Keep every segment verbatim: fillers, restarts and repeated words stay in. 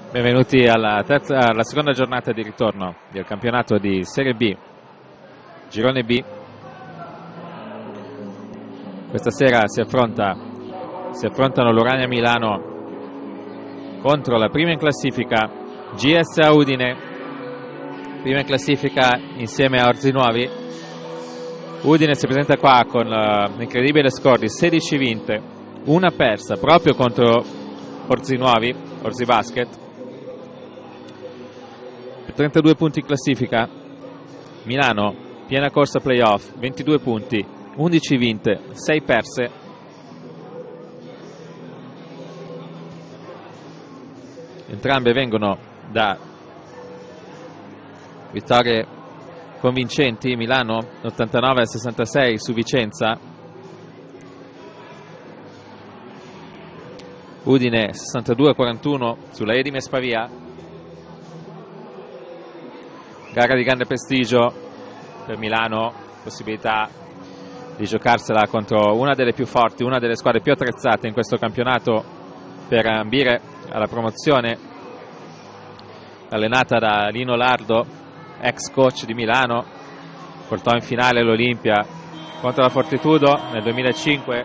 Benvenuti alla, terza, alla seconda giornata di ritorno del campionato di Serie B, Girone B. Questa sera si, affronta, si affrontano l'Urania Milano contro la prima in classifica G S A Udine, prima in classifica insieme a Orzi Nuovi. Udine si presenta qua con uh, l'incredibile score di sedici vinte, una persa proprio contro Orzi Nuovi, Orzi Basket. trentadue punti in classifica. Milano, piena corsa playoff, ventidue punti, undici vinte, sei perse. Entrambe vengono da vittorie convincenti. Milano ottantanove a sessantasei su Vicenza, Udine sessantadue a quarantuno sulla Edimes Pavia. Gara di grande prestigio per Milano, possibilità di giocarsela contro una delle più forti, una delle squadre più attrezzate in questo campionato per ambire alla promozione, allenata da Lino Lardo, ex coach di Milano, portò in finale l'Olimpia contro la Fortitudo nel duemilacinque.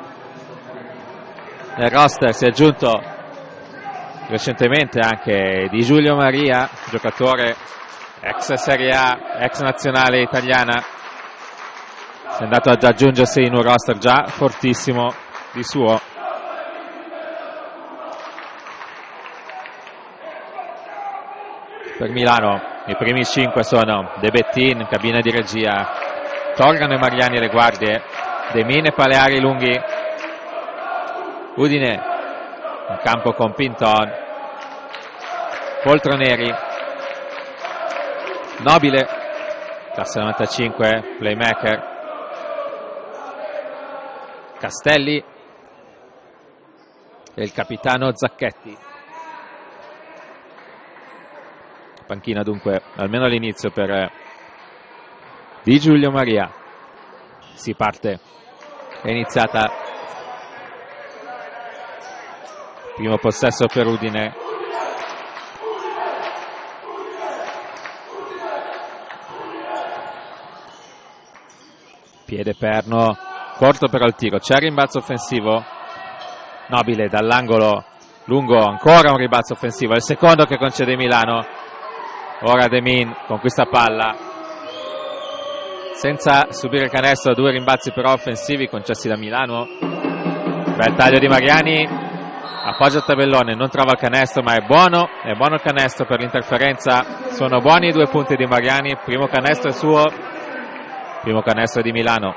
Nel roster si è aggiunto recentemente anche Di Giulio Maria, giocatore ex Serie A, ex nazionale italiana, è andato ad aggiungersi in un roster già fortissimo di suo. Per Milano i primi cinque sono De Bettin, cabina di regia, Torgano e Mariani alle guardie, Demin e Paleari lunghi. Udine in campo con Pinton, Poltroneri, Nobile, classe novantacinque, playmaker, Castelli e il capitano Zacchetti. Panchina dunque almeno all'inizio per Di Giulio Maria. Si parte, è iniziata, primo possesso per Udine. Piede perno, corto però il tiro, c'è il rimbalzo offensivo. Nobile dall'angolo lungo, ancora un rimbalzo offensivo, è il secondo che concede Milano. Ora Demin conquista palla senza subire il canestro, due rimbalzi però offensivi concessi da Milano. Bel taglio di Mariani, appoggia il tabellone, non trova il canestro, ma è buono, è buono il canestro per l'interferenza. Sono buoni i due punti di Mariani, primo canestro è suo. Primo canestro di Milano.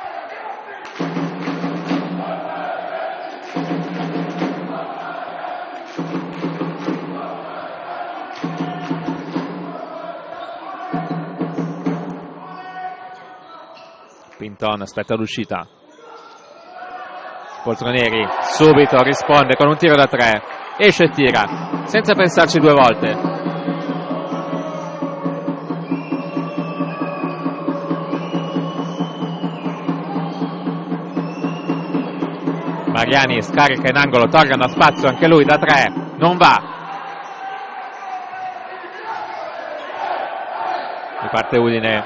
Pinton aspetta l'uscita. Poltroneri subito risponde con un tiro da tre. Esce e tira, senza pensarci due volte. Mariani scarica in angolo, Torgano a spazio anche lui da tre, non va. Riparte Udine.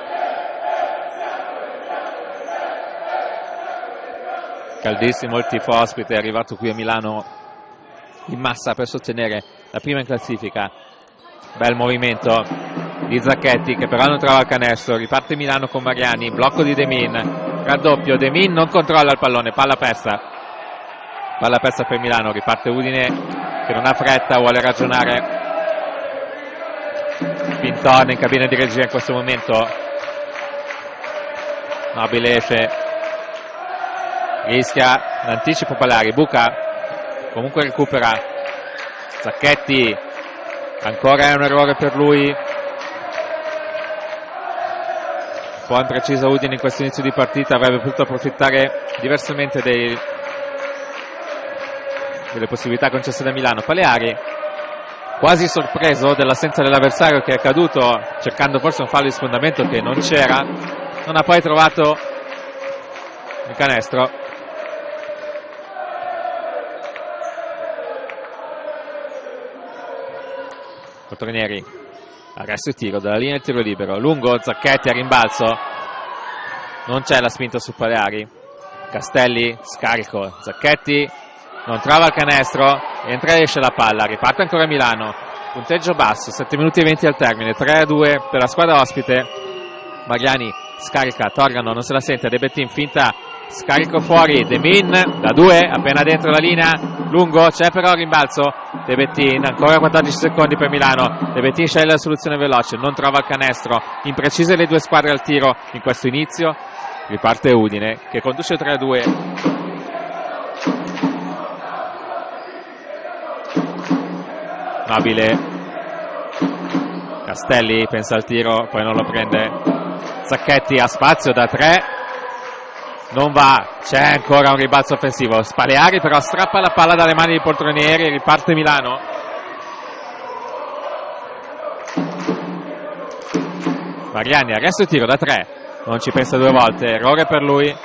Caldissimo il tifo ospite, è arrivato qui a Milano in massa per sostenere la prima in classifica. Bel movimento di Zacchetti che però non trova il canestro. Riparte Milano con Mariani, blocco di Demin, raddoppio, Demin non controlla il pallone, palla persa. Palla persa per Milano, riparte Udine che non ha fretta, vuole ragionare. Pinton in cabina di regia in questo momento. Nobile esce, rischia l'anticipo Paleari, buca, comunque recupera. Zacchetti, ancora è un errore per lui. Un po' imprecisa Udine in questo inizio di partita, avrebbe potuto approfittare diversamente dei delle possibilità concesse da Milano. Paleari quasi sorpreso dell'assenza dell'avversario, che è caduto cercando forse un fallo di sfondamento che non c'era, non ha poi trovato il canestro. Poltronieri, arresto e tiro dalla linea del tiro libero, lungo, Zacchetti a rimbalzo, non c'è la spinta su Paleari, Castelli, scarico, Zacchetti non trova il canestro, entra e esce la palla, riparte ancora Milano, punteggio basso, sette minuti e venti al termine, tre a due per la squadra ospite. Mariani scarica, Torgano non se la sente, De Bettin finta, scarico fuori, De Min da due, appena dentro la linea, lungo, c'è però il rimbalzo, De Bettin, ancora quattordici secondi per Milano, De Bettin sceglie la soluzione veloce, non trova il canestro, imprecise le due squadre al tiro in questo inizio, riparte Udine che conduce tre a due. Nobile, Castelli pensa al tiro, poi non lo prende, Zacchetti ha spazio da tre, non va, c'è ancora un ribalzo offensivo, Paleari però strappa la palla dalle mani dei poltronieri e riparte Milano. Mariani, arresto e tiro da tre, non ci pensa due volte, errore per lui.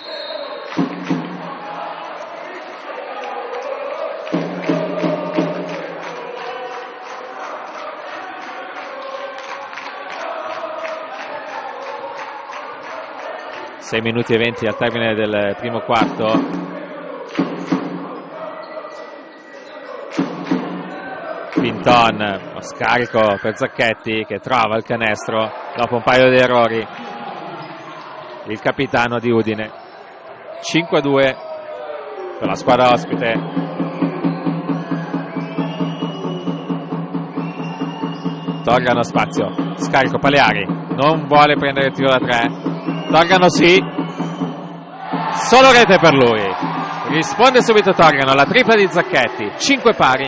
sei minuti e venti al termine del primo quarto. Pinton, scarico per Zacchetti che trova il canestro dopo un paio di errori. Il capitano di Udine. cinque a due per la squadra ospite. Torgano spazio, scarico Paleari, non vuole prendere il tiro da tre. Torgano sì, solo rete per lui, risponde subito Torgano alla tripla di Zacchetti, cinque pari.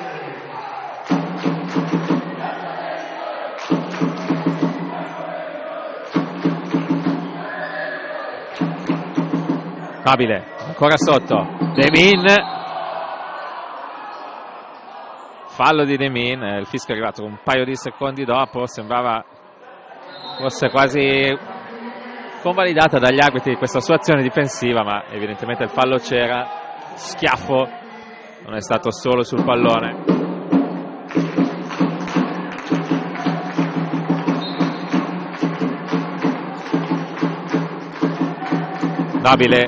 Nobile, ancora sotto, De Min, fallo di De Min, il fischio è arrivato un paio di secondi dopo, sembrava fosse quasi convalidata dagli arbitri questa sua azione difensiva, ma evidentemente il fallo c'era, schiaffo, non è stato solo sul pallone. Nobile,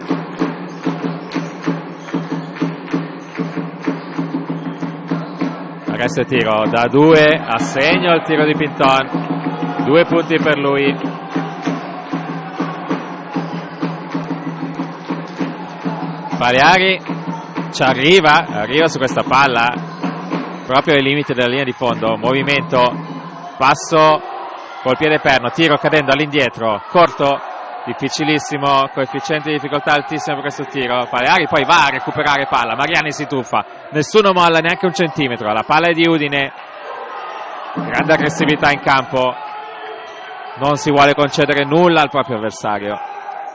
arresto e tiro da due, a segno il tiro di Pinton, due punti per lui. Paleari ci arriva, arriva su questa palla proprio ai limiti della linea di fondo, movimento, passo col piede perno, tiro cadendo all'indietro, corto, difficilissimo, coefficiente di difficoltà altissimo per questo tiro. Paleari poi va a recuperare palla, Mariani si tuffa, nessuno molla neanche un centimetro, la palla è di Udine, grande aggressività in campo, non si vuole concedere nulla al proprio avversario.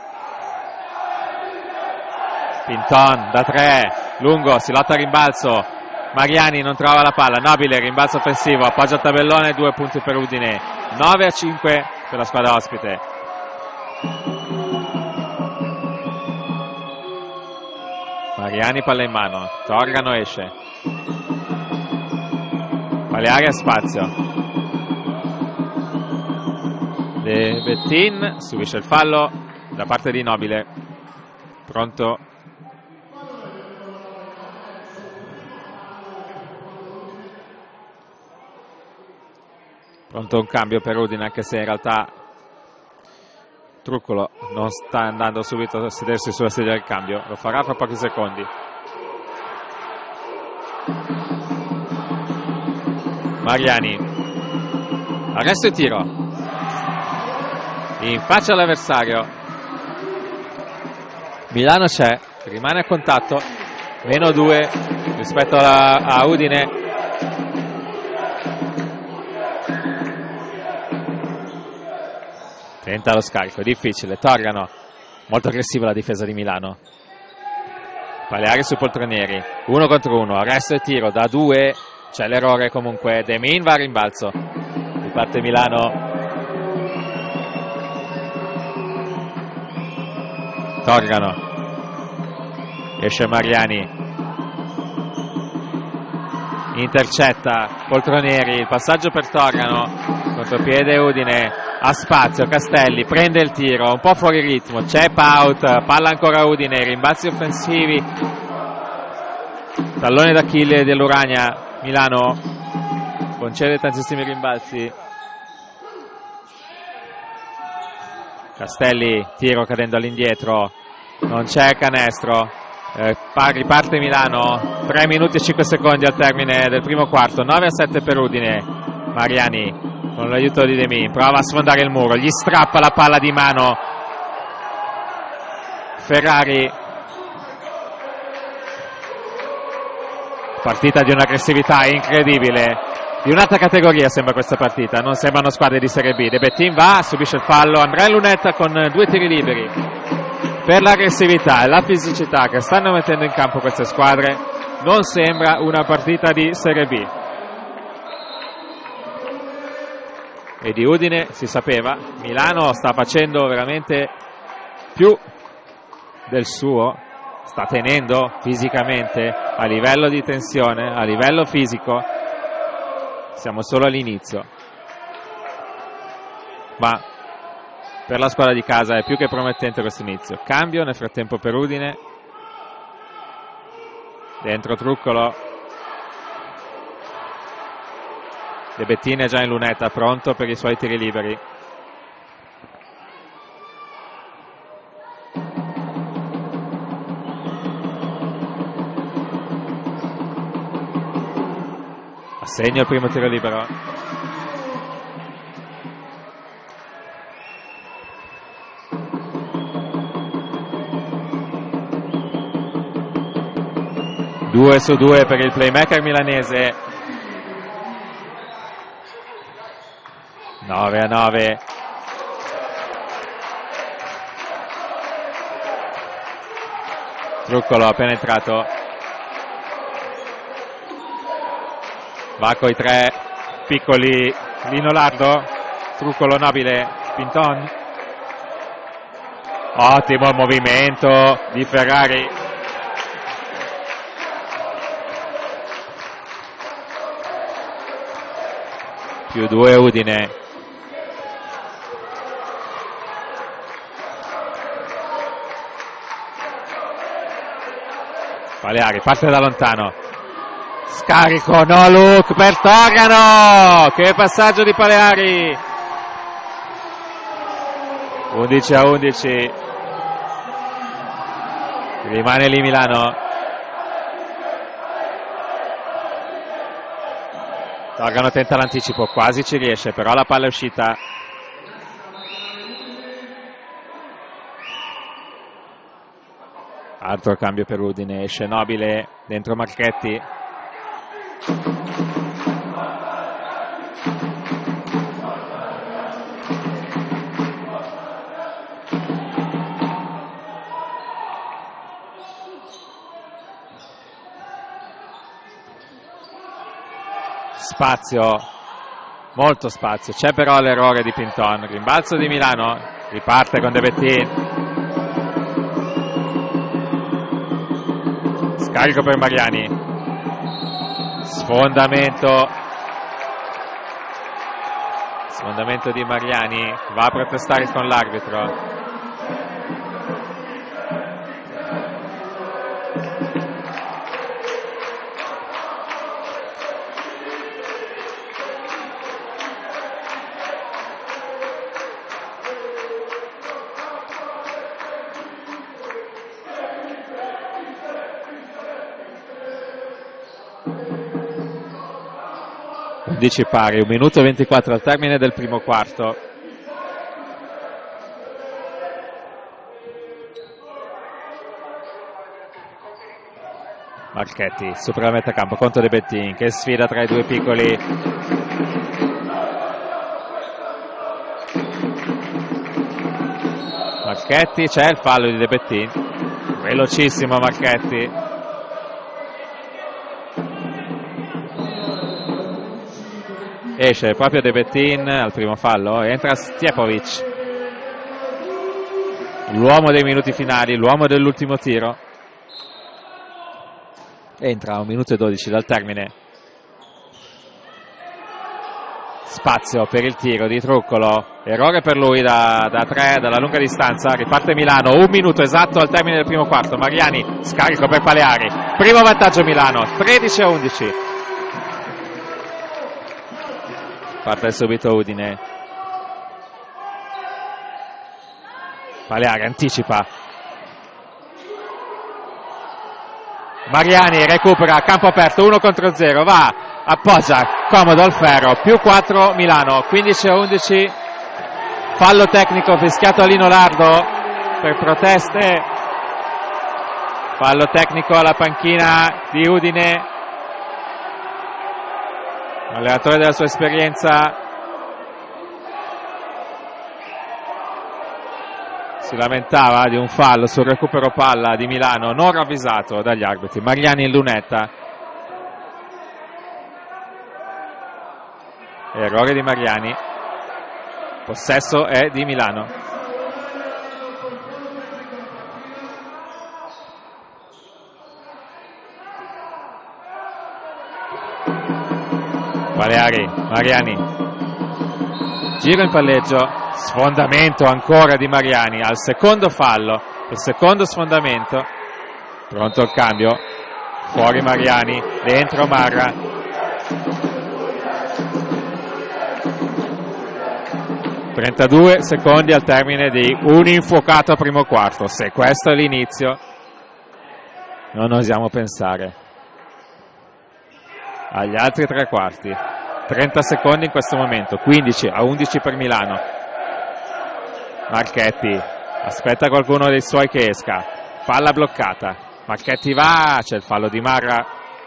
Pinton da tre, lungo, si lotta a rimbalzo, Mariani non trova la palla, Nobile, rimbalzo offensivo, appoggia il tabellone, due punti per Udine, nove a cinque per la squadra ospite. Mariani palla in mano, Torgano esce, Paleari a spazio, De Bettin subisce il fallo da parte di Nobile, pronto Pronto un cambio per Udine, anche se in realtà Truccolo non sta andando subito a sedersi sulla sedia del cambio, lo farà fra pochi secondi. Mariani, arresto e tiro, in faccia all'avversario, Milano c'è, rimane a contatto, meno due rispetto a, a Udine. Tenta lo scarico, è difficile, Torgano, molto aggressiva la difesa di Milano. Paleari su Poltronieri, uno contro uno, arresto e tiro da due, c'è l'errore comunque, De Min va a rimbalzo, riparte Milano. Torgano, esce Mariani, intercetta Poltronieri, il passaggio per Torgano, contropiede Udine, ha spazio Castelli, prende il tiro, un po' fuori ritmo, c'è Paut, palla ancora Udine, rimbalzi offensivi, tallone d'Achille dell'Urania, Milano concede tantissimi rimbalzi. Castelli, tiro cadendo all'indietro, non c'è canestro, eh, riparte Milano, tre minuti e cinque secondi al termine del primo quarto, nove a sette per Udine. Mariani con l'aiuto di Demi prova a sfondare il muro, gli strappa la palla di mano Ferrari. Partita di un'aggressività incredibile, di un'altra categoria sembra questa partita, non sembrano squadre di Serie B. De Bettin va, subisce il fallo, Andrea Lunetta con due tiri liberi. Per l'aggressività e la fisicità che stanno mettendo in campo queste squadre non sembra una partita di Serie B. E di Udine si sapeva, Milano sta facendo veramente più del suo, sta tenendo fisicamente a livello di tensione, a livello fisico. Siamo solo all'inizio, ma per la squadra di casa è più che promettente questo inizio. Cambio nel frattempo per Udine, dentro Truccolo, De Bettin è già in lunetta, pronto per i suoi tiri liberi. Assegna il primo tiro libero. Due su due per il playmaker milanese. nove a nove. Truccolo appena entrato. Va coi tre piccoli Lino Lardo, Truccolo, Nobile, Pinton. Ottimo il movimento di Ferrari. Più due Udine. Paleari parte da lontano. Scarico, no look per Torgano, che passaggio di Paleari. undici a undici, rimane lì Milano. Torgano tenta l'anticipo, quasi ci riesce, però la palla è uscita. Altro cambio per Udine, esce Nobile, dentro Marchetti. Spazio, molto spazio, c'è però l'errore di Pinton, rimbalzo di Milano, riparte con De Bettin, scarico per Mariani, sfondamento, sfondamento di Mariani, va a protestare con l'arbitro. undici pari, un minuto e ventiquattro al termine del primo quarto. Marchetti supera la metà campo contro De Bettin che sfida tra i due piccoli. Marchetti, c'è il fallo di De Bettin, velocissimo Marchetti. Esce proprio De Bettin al primo fallo, entra Stjepovic, l'uomo dei minuti finali, l'uomo dell'ultimo tiro. Entra a un minuto e dodici dal termine spazio per il tiro di Truccolo, errore per lui da, da tre, dalla lunga distanza. Riparte Milano, un minuto esatto al termine del primo quarto. Mariani, scarico per Paleari, primo vantaggio Milano, tredici a undici. Parte subito Udine. Paleari anticipa, Mariani recupera, campo aperto, uno contro zero, va, appoggia, comodo al ferro, più quattro Milano, quindici a undici. Fallo tecnico fischiato a Lino Lardo per proteste, fallo tecnico alla panchina di Udine. Allenatore della sua esperienza si lamentava di un fallo sul recupero palla di Milano non ravvisato dagli arbitri. Mariani in lunetta, errore di Mariani, possesso è di Milano. Paleari, Mariani, giro in palleggio, sfondamento ancora di Mariani al secondo fallo, il secondo sfondamento, pronto il cambio, fuori Mariani, dentro Marra. trentadue secondi al termine di un infuocato primo quarto. Se questo è l'inizio, non osiamo pensare agli altri tre quarti. trenta secondi in questo momento, quindici a undici per Milano. Marchetti aspetta qualcuno dei suoi che esca, palla bloccata, Marchetti va, c'è il fallo di Marra.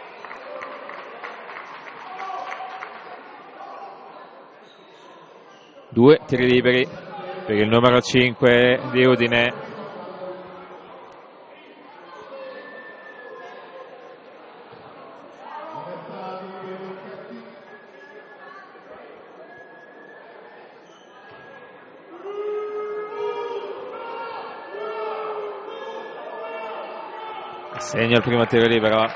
Due tiri liberi per il numero cinque di Udine. Segna il primo tiro libero.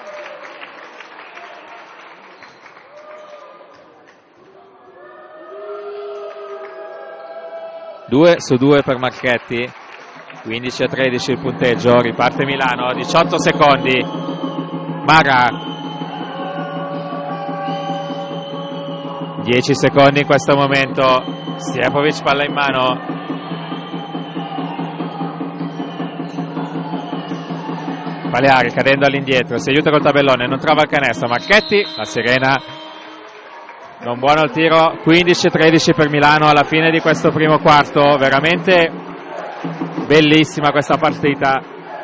due su due per Marchetti, quindici a tredici il punteggio. Riparte Milano, diciotto secondi. Marra, dieci secondi in questo momento. Stjepovic, palla in mano. Paleari cadendo all'indietro, si aiuta col tabellone, non trova il canestro. Marchetti, la sirena, non buono il tiro. Quindici a tredici per Milano alla fine di questo primo quarto. Veramente bellissima questa partita.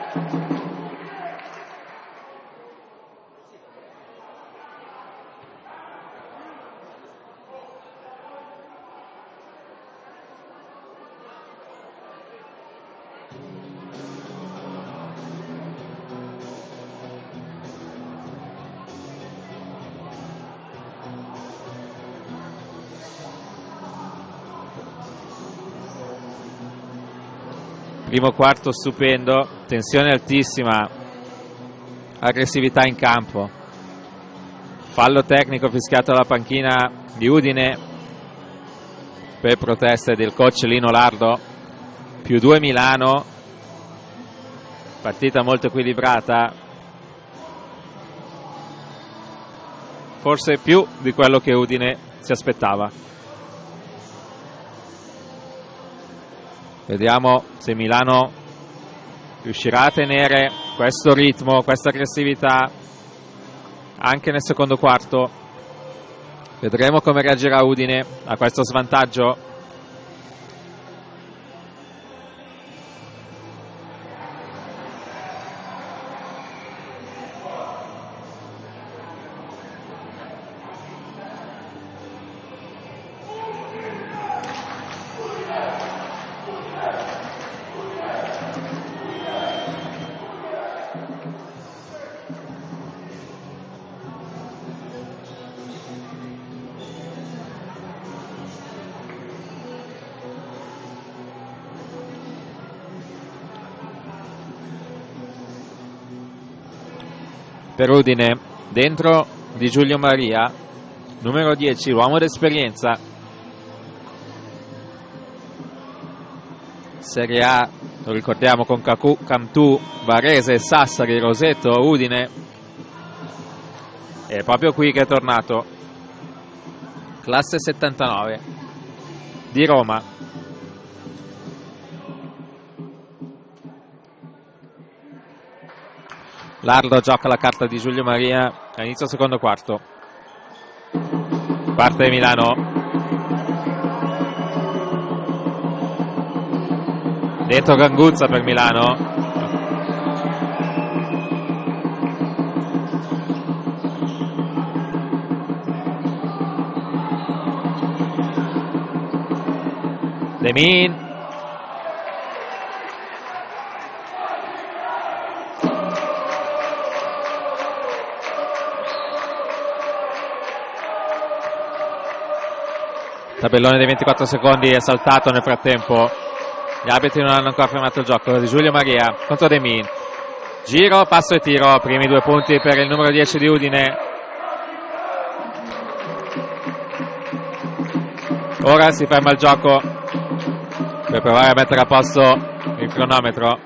Primo quarto stupendo, tensione altissima, aggressività in campo. Fallo tecnico fischiato alla panchina di Udine per proteste del coach Lino Lardo. Più due Milano, partita molto equilibrata, forse più di quello che Udine si aspettava. Vediamo se Milano riuscirà a tenere questo ritmo, questa aggressività anche nel secondo quarto. Vedremo come reagirà Udine a questo svantaggio. Per Udine, dentro di Giulio Maria, numero dieci, l'uomo d'esperienza. Serie A, lo ricordiamo, con Cacu, Cantù, Varese, Sassari, Roseto, Udine. È proprio qui che è tornato. Classe settantanove di Roma. Lardo gioca la carta di Giulio Maria a inizio secondo quarto. Parte di Milano. Dentro Ganguzza per Milano. Demin. Tabellone dei ventiquattro secondi è saltato nel frattempo. Gli arbitri non hanno ancora fermato il gioco. Di Giulio Maria contro Demin. Giro, passo e tiro. Primi due punti per il numero dieci di Udine. Ora si ferma il gioco per provare a mettere a posto il cronometro.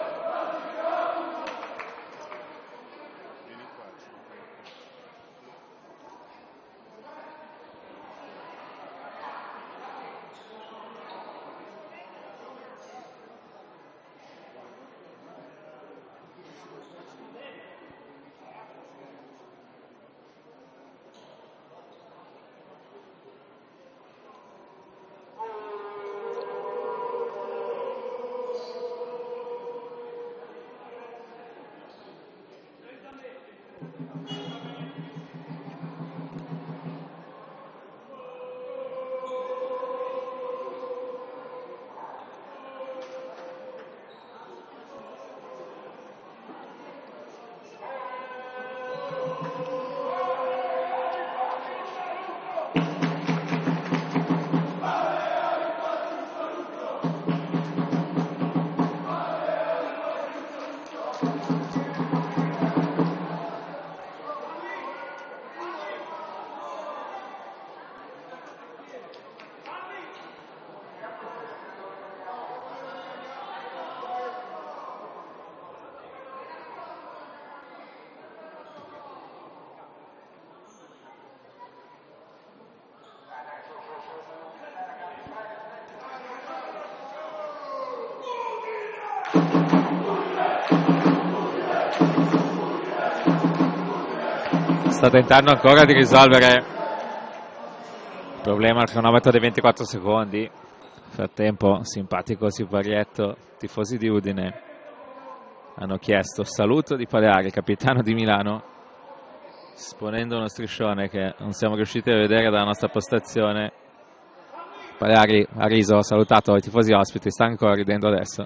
Sta tentando ancora di risolvere il problema al cronometro dei ventiquattro secondi. Nel frattempo, simpatico siparietto, tifosi di Udine hanno chiesto saluto di Paleari, capitano di Milano, esponendo uno striscione che non siamo riusciti a vedere dalla nostra postazione. Paleari ha riso, ha salutato i tifosi ospiti, sta ancora ridendo adesso.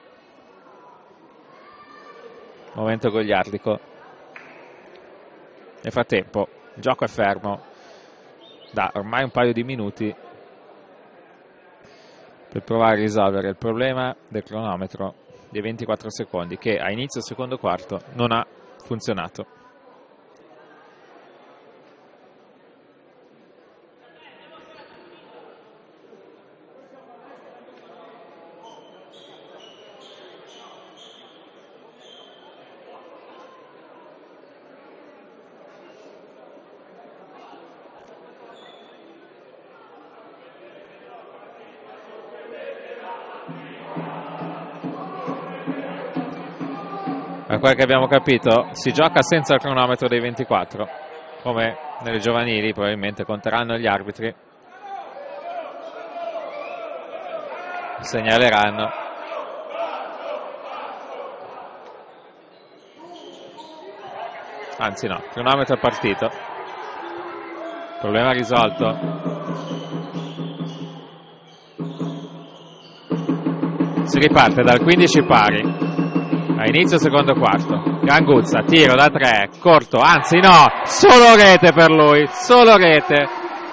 Momento goliardico. Nel frattempo il gioco è fermo da ormai un paio di minuti per provare a risolvere il problema del cronometro dei ventiquattro secondi che a inizio secondo quarto non ha funzionato. Da quel che abbiamo capito si gioca senza il cronometro dei ventiquattro, come nelle giovanili, probabilmente conteranno gli arbitri, segnaleranno. Anzi no, il cronometro è partito, problema risolto. Si riparte dal quindici pari a inizio secondo quarto. Ganguzza, tiro da tre, corto, anzi no, solo rete per lui, solo rete.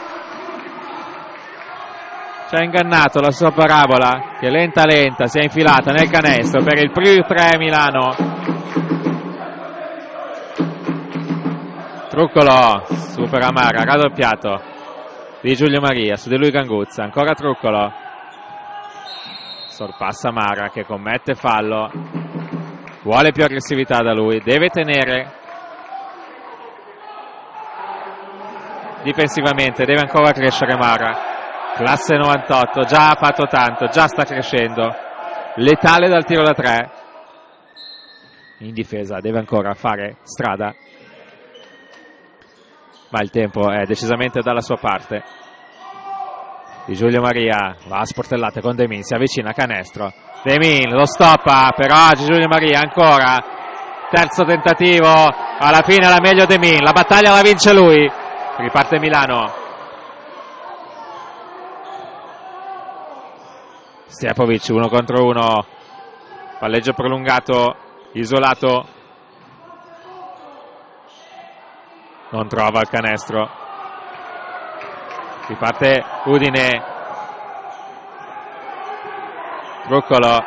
Ci ha ingannato la sua parabola che lenta lenta si è infilata nel canestro per il più tre Milano. Truccolo, supera Mara, raddoppiato. di Giulio Maria, su di lui Ganguzza, ancora Truccolo, sorpassa Mara che commette fallo, vuole più aggressività da lui, deve tenere difensivamente, deve ancora crescere Mara, classe novantotto, già ha fatto tanto, già sta crescendo, letale dal tiro da tre, in difesa deve ancora fare strada, ma il tempo è decisamente dalla sua parte. Di Giulio Maria va a sportellate con Demin, si avvicina a canestro, Demin lo stoppa, però Di Giulio Maria ancora, terzo tentativo, alla fine la meglio Demin, la battaglia la vince lui, riparte Milano. Stjepovic uno contro uno, palleggio prolungato, isolato, non trova il canestro, riparte Udine, Truccolo,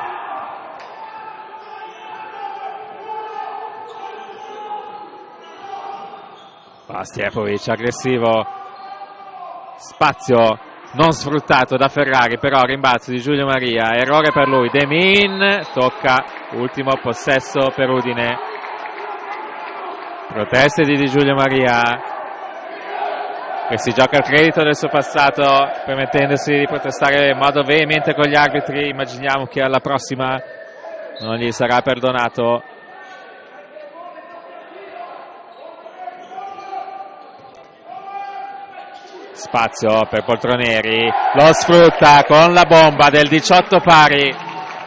va Stjepovic aggressivo, spazio non sfruttato da Ferrari, però rimbalzo di Giulio Maria, errore per lui, Demin tocca, ultimo possesso per Udine, proteste di Di Giulio Maria che si gioca il credito del suo passato permettendosi di protestare in modo veemente con gli arbitri, immaginiamo che alla prossima non gli sarà perdonato. Spazio per Poltroneri, lo sfrutta con la bomba del diciotto pari.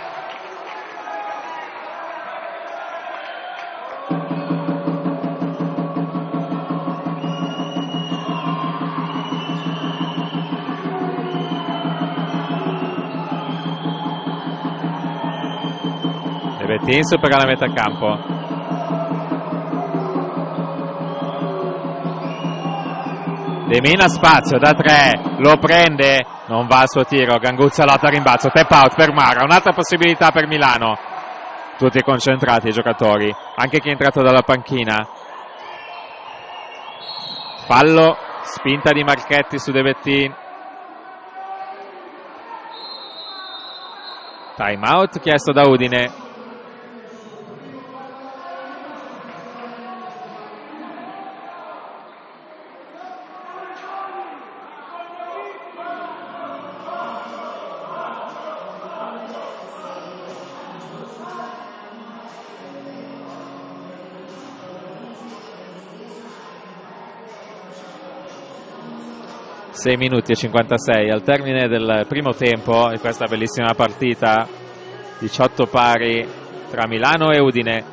Bettin supera la metà campo. Demin a spazio da tre, lo prende, non va al suo tiro, Ganguzza lotta a rimbalzo, tap out per Mara, un'altra possibilità per Milano. Tutti concentrati i giocatori, anche chi è entrato dalla panchina. Fallo, spinta di Marchetti su De Bettin. Time out chiesto da Udine. sei minuti e cinquantasei al termine del primo tempo di questa bellissima partita, diciotto pari tra Milano e Udine.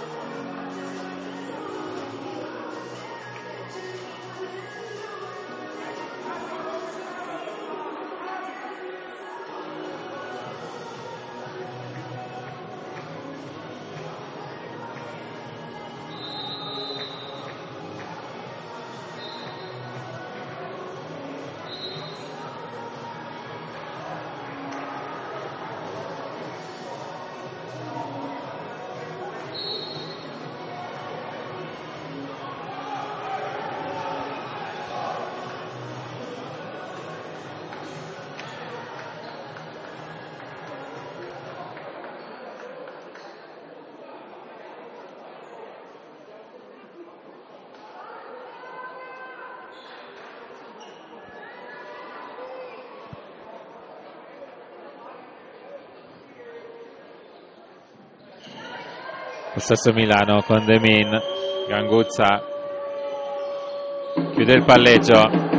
Lo stesso Milano con Demin, Ganguzza chiude il palleggio,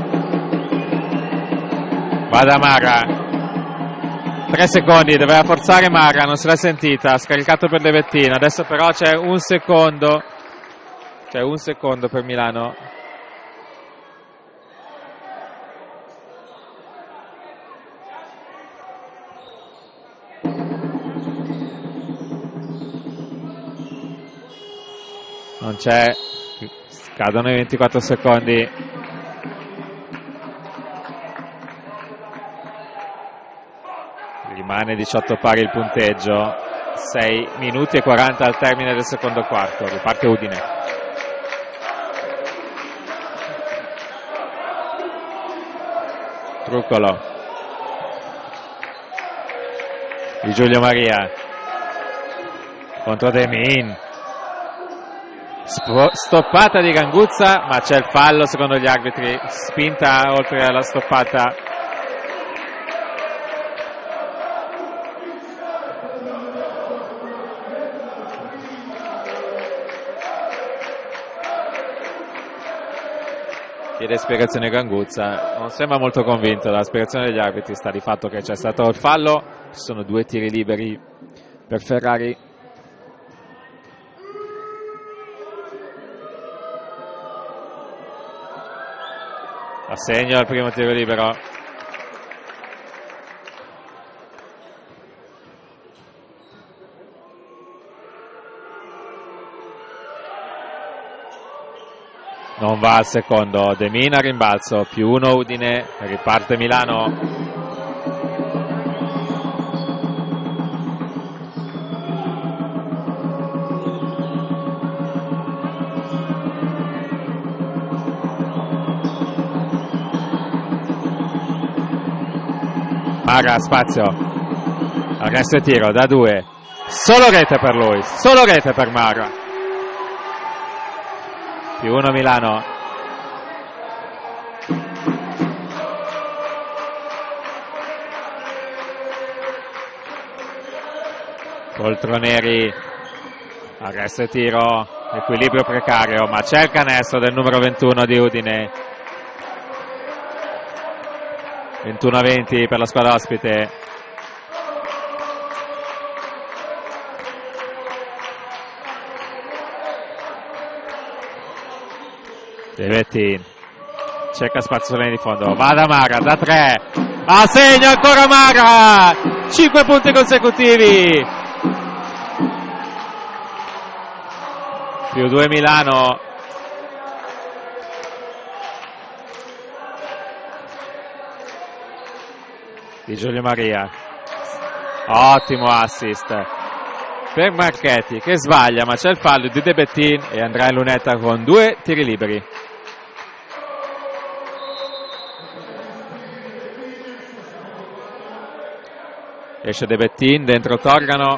va da Mara, tre secondi, doveva forzare Mara, non se l'ha sentita, scaricato per De Bettin, adesso però c'è un secondo, c'è un secondo per Milano. Non c'è, scadono i ventiquattro secondi. Rimane diciotto pari il punteggio, sei minuti e quaranta al termine del secondo quarto, riparte Udine. Truccolo di Giulio Maria contro Demin, stoppata di Ganguzza, ma c'è il fallo secondo gli arbitri, spinta oltre alla stoppata. Chiede spiegazione Ganguzza, non sembra molto convinto della spiegazione degli arbitri, sta di fatto che c'è stato il fallo, ci sono due tiri liberi per Ferrari. Assegno al primo tiro libero. Non va al secondo, Demin a rimbalzo, più uno Udine, riparte Milano. Mara, spazio, arresto e tiro da due, solo rete per lui, solo rete per Mara. Più uno Milano. Poltroneri, arresto e tiro, equilibrio precario, ma c'è il canestro del numero ventuno di Udine. ventuno a venti per la squadra ospite. De Bettin cerca spazio di fondo, va da Mara, da tre, ma segna ancora Mara, cinque punti consecutivi, più due Milano. Di Giulio Maria, ottimo assist per Marchetti che sbaglia, ma c'è il fallo di De Bettin e andrà in lunetta con due tiri liberi. Esce De Bettin, dentro Torgano.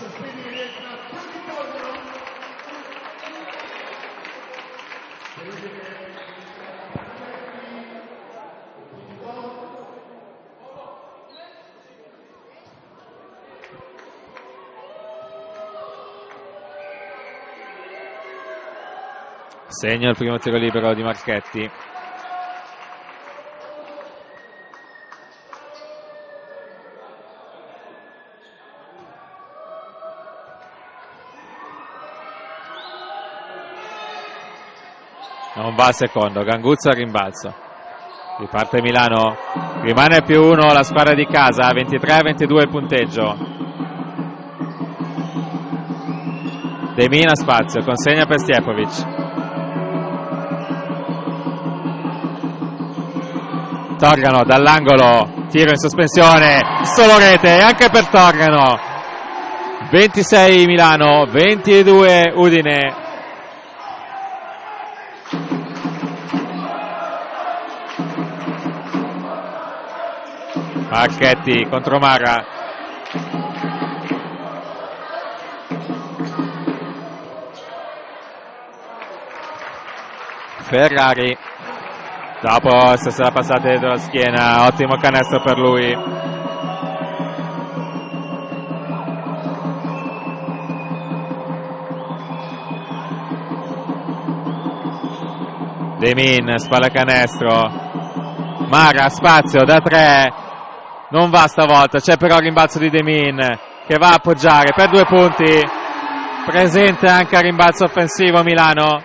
Segna il primo tiro libero di Marchetti. Non va al secondo, Ganguzza al rimbalzo. Riparte Milano, rimane più uno la squadra di casa, ventitré a ventidue il punteggio. Demina spazio, consegna per Stjepovic. Torgano dall'angolo, tiro in sospensione, solo rete anche per Torgano. ventisei Milano, ventidue Udine. Marchetti contro Mara. Ferrari dopo essere passata dietro la schiena, ottimo canestro per lui. Demin, spalla canestro. Mara, spazio da tre. Non va stavolta, c'è però il rimbalzo di Demin che va a appoggiare per due punti. Presente anche al rimbalzo offensivo Milano.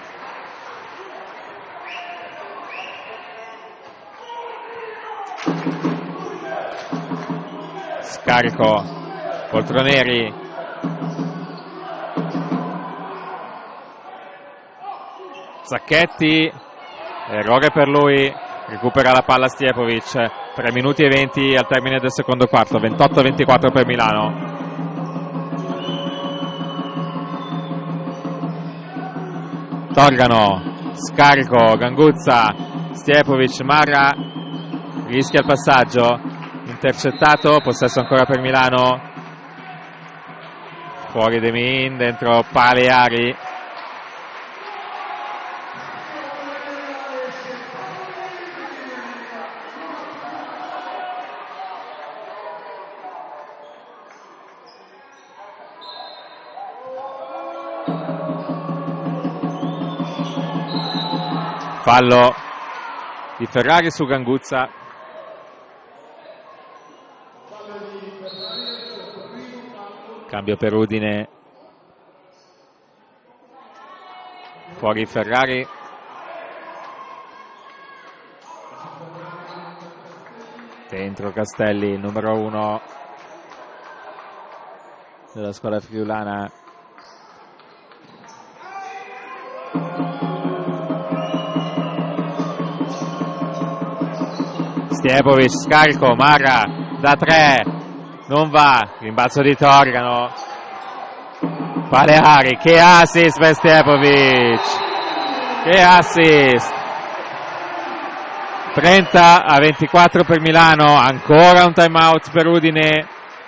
Scarico, Poltroneri. Zacchetti, errore per lui, recupera la palla Stjepovic. tre minuti e venti al termine del secondo quarto, ventotto a ventiquattro per Milano. Torgano, scarico, Ganguzza, Stjepovic, Mara, rischia il passaggio, intercettato, possesso ancora per Milano, fuori De Min, dentro Paleari. Fallo di Ferrari su Ganguzza. Cambio per Udine. Fuori Ferrari. Dentro Castelli, il numero uno della squadra friulana. Stjepovic, scarico, Marra da tre, non va, rimbalzo di Torgano, Paleari, che assist per Stjepovic, che assist, trenta a ventiquattro per Milano, ancora un time out per Udine.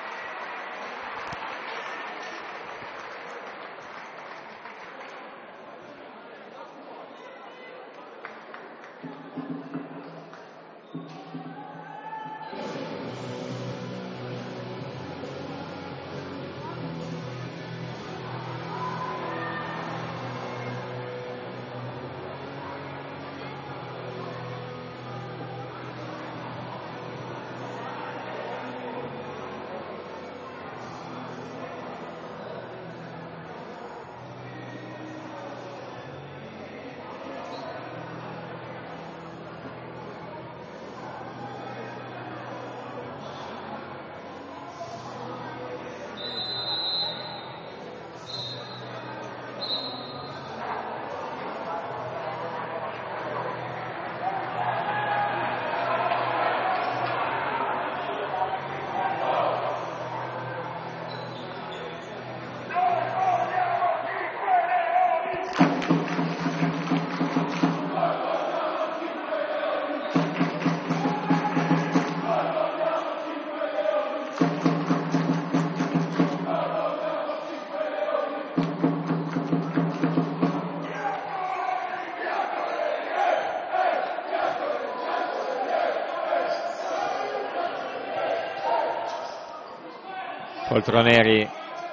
Poltroneri,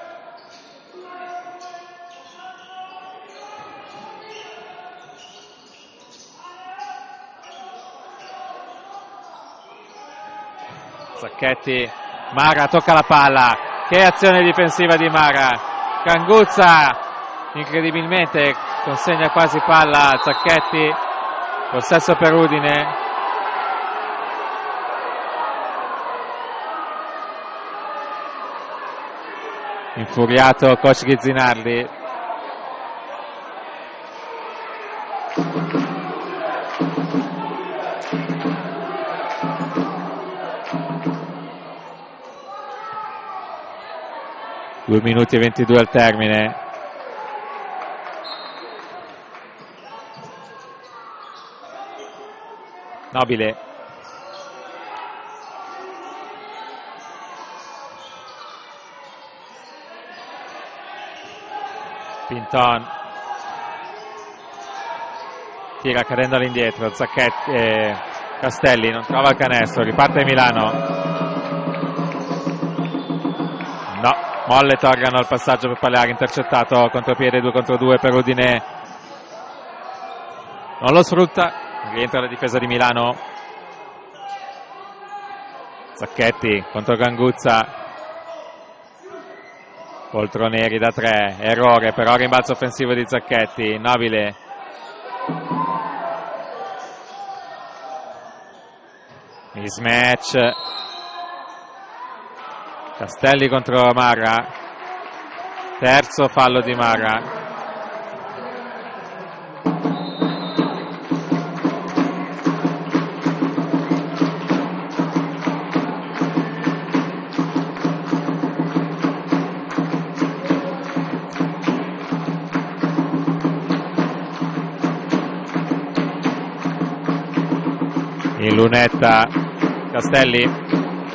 Zacchetti, Mara tocca la palla, che azione difensiva di Mara, Ganguzza incredibilmente consegna quasi palla a Zacchetti, possesso per Udine. Infuriato coach Ghizzinardi. Due minuti e ventidue al termine. Nobile. Pinton tira cadendo all'indietro, Zacchetti, eh, Castelli non trova il canestro, riparte Milano, no, molle Torgano al passaggio per Paleari, intercettato, contropiede due contro due per Udine, non lo sfrutta, rientra la difesa di Milano, Zacchetti contro Ganguzza, Poltroneri da tre, errore, però rimbalzo offensivo di Zacchetti, Nobile. Mismatch. Castelli contro Marra. Terzo fallo di Marra. In lunetta Castelli.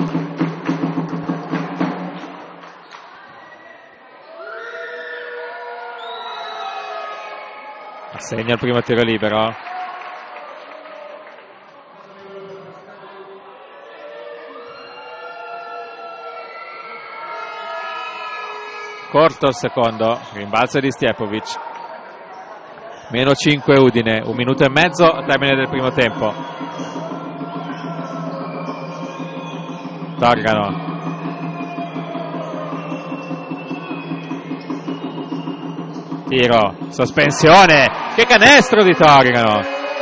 Segna il primo tiro libero. Corto il secondo, rimbalzo di Stjepovic. Meno cinque Udine, un minuto e mezzo al termine del primo tempo. Torgano. Tiro, sospensione, che canestro di Torgano.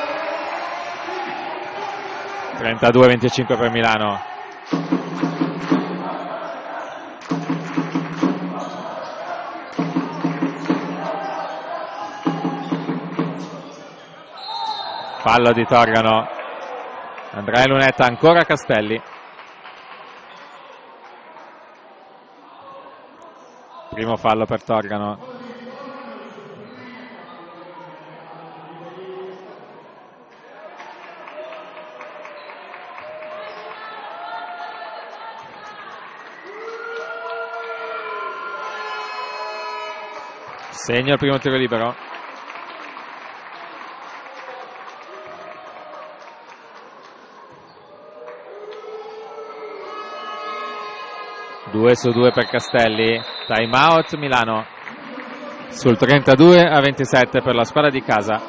trentadue a venticinque per Milano. Fallo di Torgano. Andrea Lunetta, ancora Castelli. Primo fallo per Torgano. Segna il primo tiro libero. due su due per Castelli. Time out Milano. Sul trentadue a ventisette per la squadra di casa.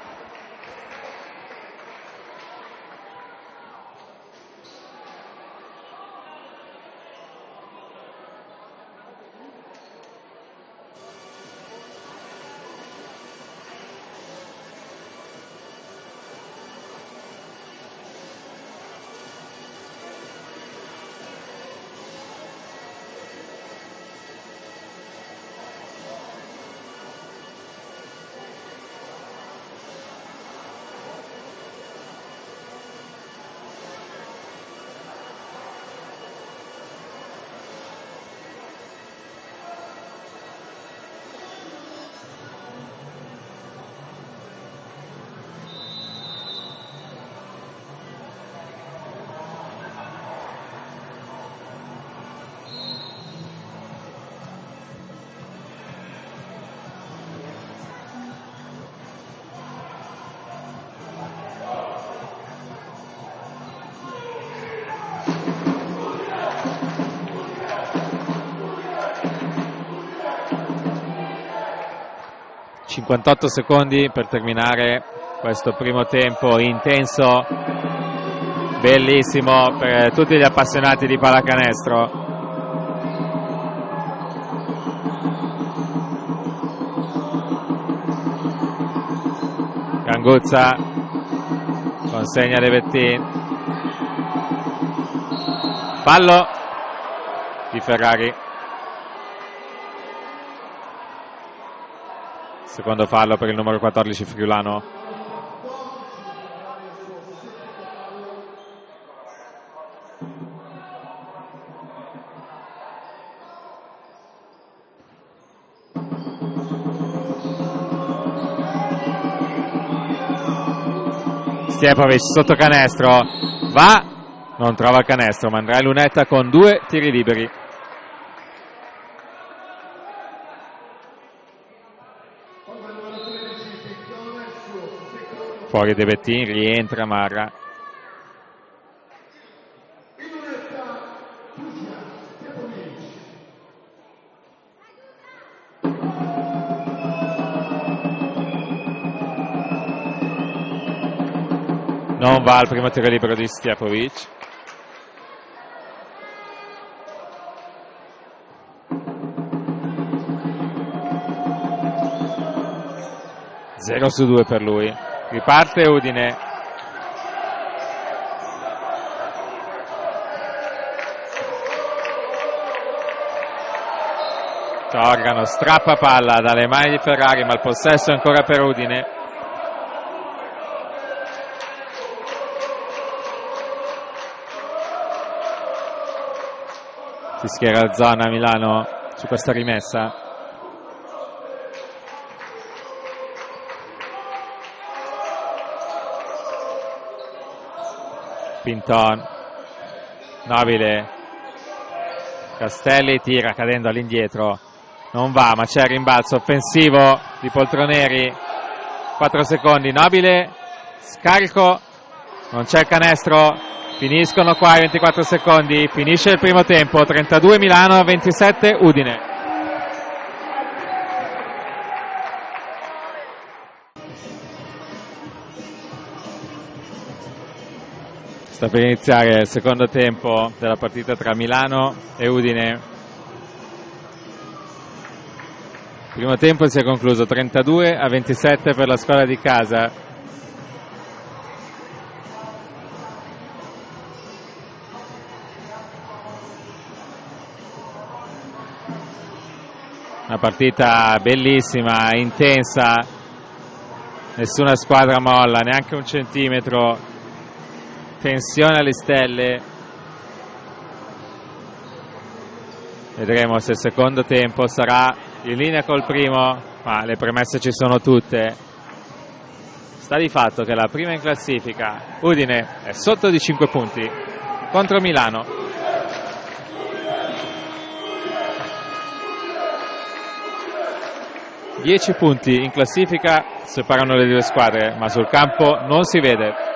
cinquantotto secondi per terminare questo primo tempo intenso, bellissimo per tutti gli appassionati di pallacanestro. Ganguzza consegna De Bettin. Fallo di Ferrari. Secondo fallo per il numero quattordici friulano. Stjepovic sotto canestro. Va, non trova il canestro, ma Andrea Lunetta con due tiri liberi. Fuori De Bettin, rientra Marra. Non va al primo tiro libero di Stjepovic. zero su due per lui. Riparte Udine. Torgano strappa palla dalle mani di Ferrari, ma il possesso è ancora per Udine. Si schiera il zona Milano su questa rimessa. Pinton Nobile, Castelli tira cadendo all'indietro, non va, ma c'è il rimbalzo offensivo di Poltroneri. Quattro secondi, Nobile, scarico, non c'è il canestro, finiscono qua i ventiquattro secondi, finisce il primo tempo, trentadue Milano, ventisette Udine. Sta per iniziare il secondo tempo della partita tra Milano e Udine. Il primo tempo si è concluso trentadue a ventisette per la squadra di casa. Una partita bellissima, intensa, nessuna squadra molla, neanche un centimetro. Tensione alle stelle. Vedremo se il secondo tempo sarà in linea col primo, ma le premesse ci sono tutte. Sta di fatto che la prima in classifica, Udine, è sotto di cinque punti contro Milano. dieci punti in classifica separano le due squadre, ma sul campo non si vede.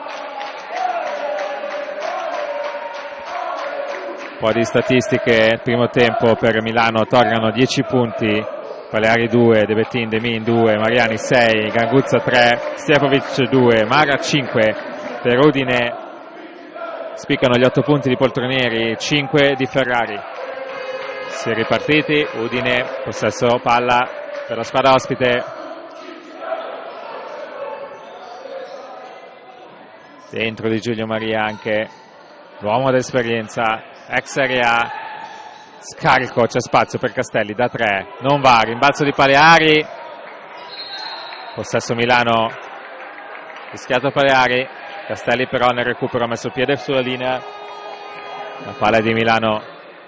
Un po' di statistiche, primo tempo per Milano tornano dieci punti, Paleari due, De Bettin, Demin due, Mariani sei, Ganguzza tre, Stepovic due, Mara cinque. Per Udine spiccano gli otto punti di Poltronieri, cinque di Ferrari. Si è ripartiti, Udine, possesso palla per la squadra ospite. Dentro di Giulio Maria anche l'uomo d'esperienza, ex Serie A. Scarico, c'è spazio per Castelli da tre, non va, rimbalzo di Paleari, possesso Milano, rischiato Paleari, Castelli però nel recupero ha messo il piede sulla linea, la palla di Milano.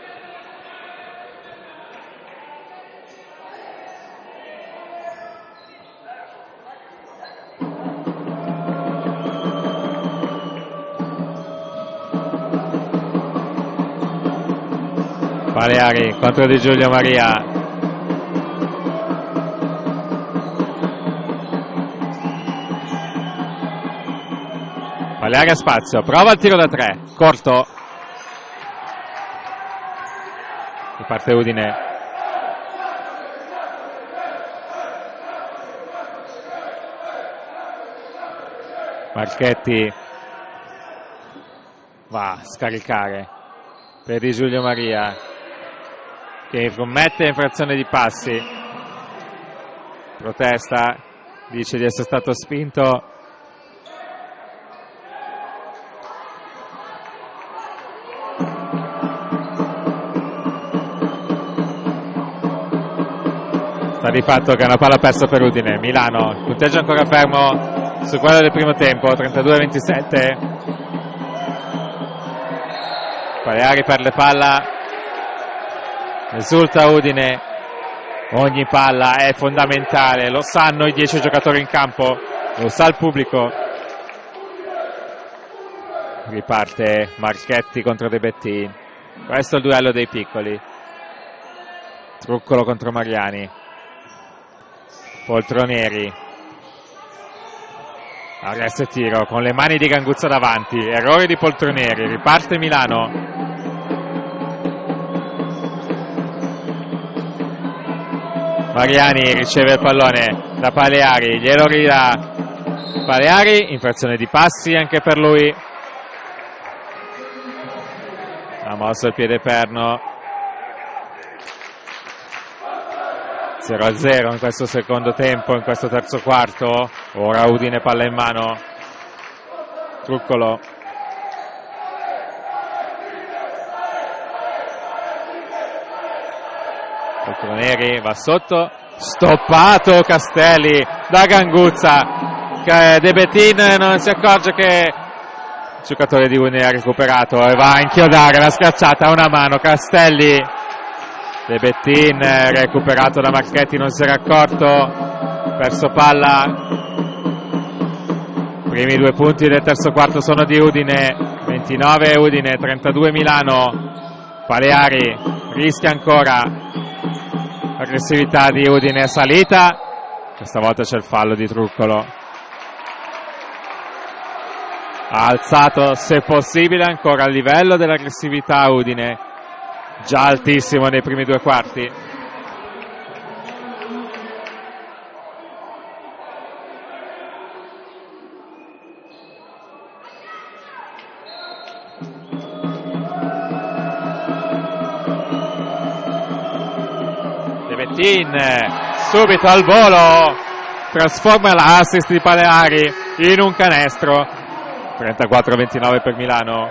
Paleari contro Di Giulio Maria. Paleari a spazio, prova il tiro da tre, corto. Riparte Udine. Marchetti va a scaricare per Di Giulio Maria, che commette infrazione di passi, protesta, dice di essere stato spinto. Sta di fatto che è una palla persa per Udine. Milano, il punteggio ancora fermo su quello del primo tempo, trentadue a ventisette. Paleari perde palla. Esulta Udine, ogni palla è fondamentale, lo sanno i dieci giocatori in campo, lo sa il pubblico. Riparte Marchetti contro De Bettin, questo è il duello dei piccoli. Truccolo contro Mariani, Poltronieri, arresto e tiro con le mani di Ganguzza davanti, errore di Poltronieri, riparte Milano. Mariani riceve il pallone da Paleari, glielo ridà Paleari, infrazione di passi anche per lui. Ha mosso il piede perno. zero a zero in questo secondo tempo, in questo terzo quarto. Ora Udine palla in mano. Truccolo. Poltronieri va sotto, stoppato Castelli da Ganguzza, De Bettin non si accorge che il giocatore di Udine ha recuperato e va a inchiodare la schiacciata a una mano. Castelli, De Bettin recuperato da Marchetti, non si era accorto, perso palla. Primi due punti del terzo quarto sono di Udine, ventinove Udine, trentadue Milano. Paleari rischia ancora, aggressività di Udine salita, questa volta c'è il fallo di Truccolo. Ha alzato, se possibile, ancora il livello dell'aggressività Udine, già altissimo nei primi due quarti. De Bettin subito al volo trasforma l'assist di Paleari in un canestro. trentaquattro ventinove per Milano.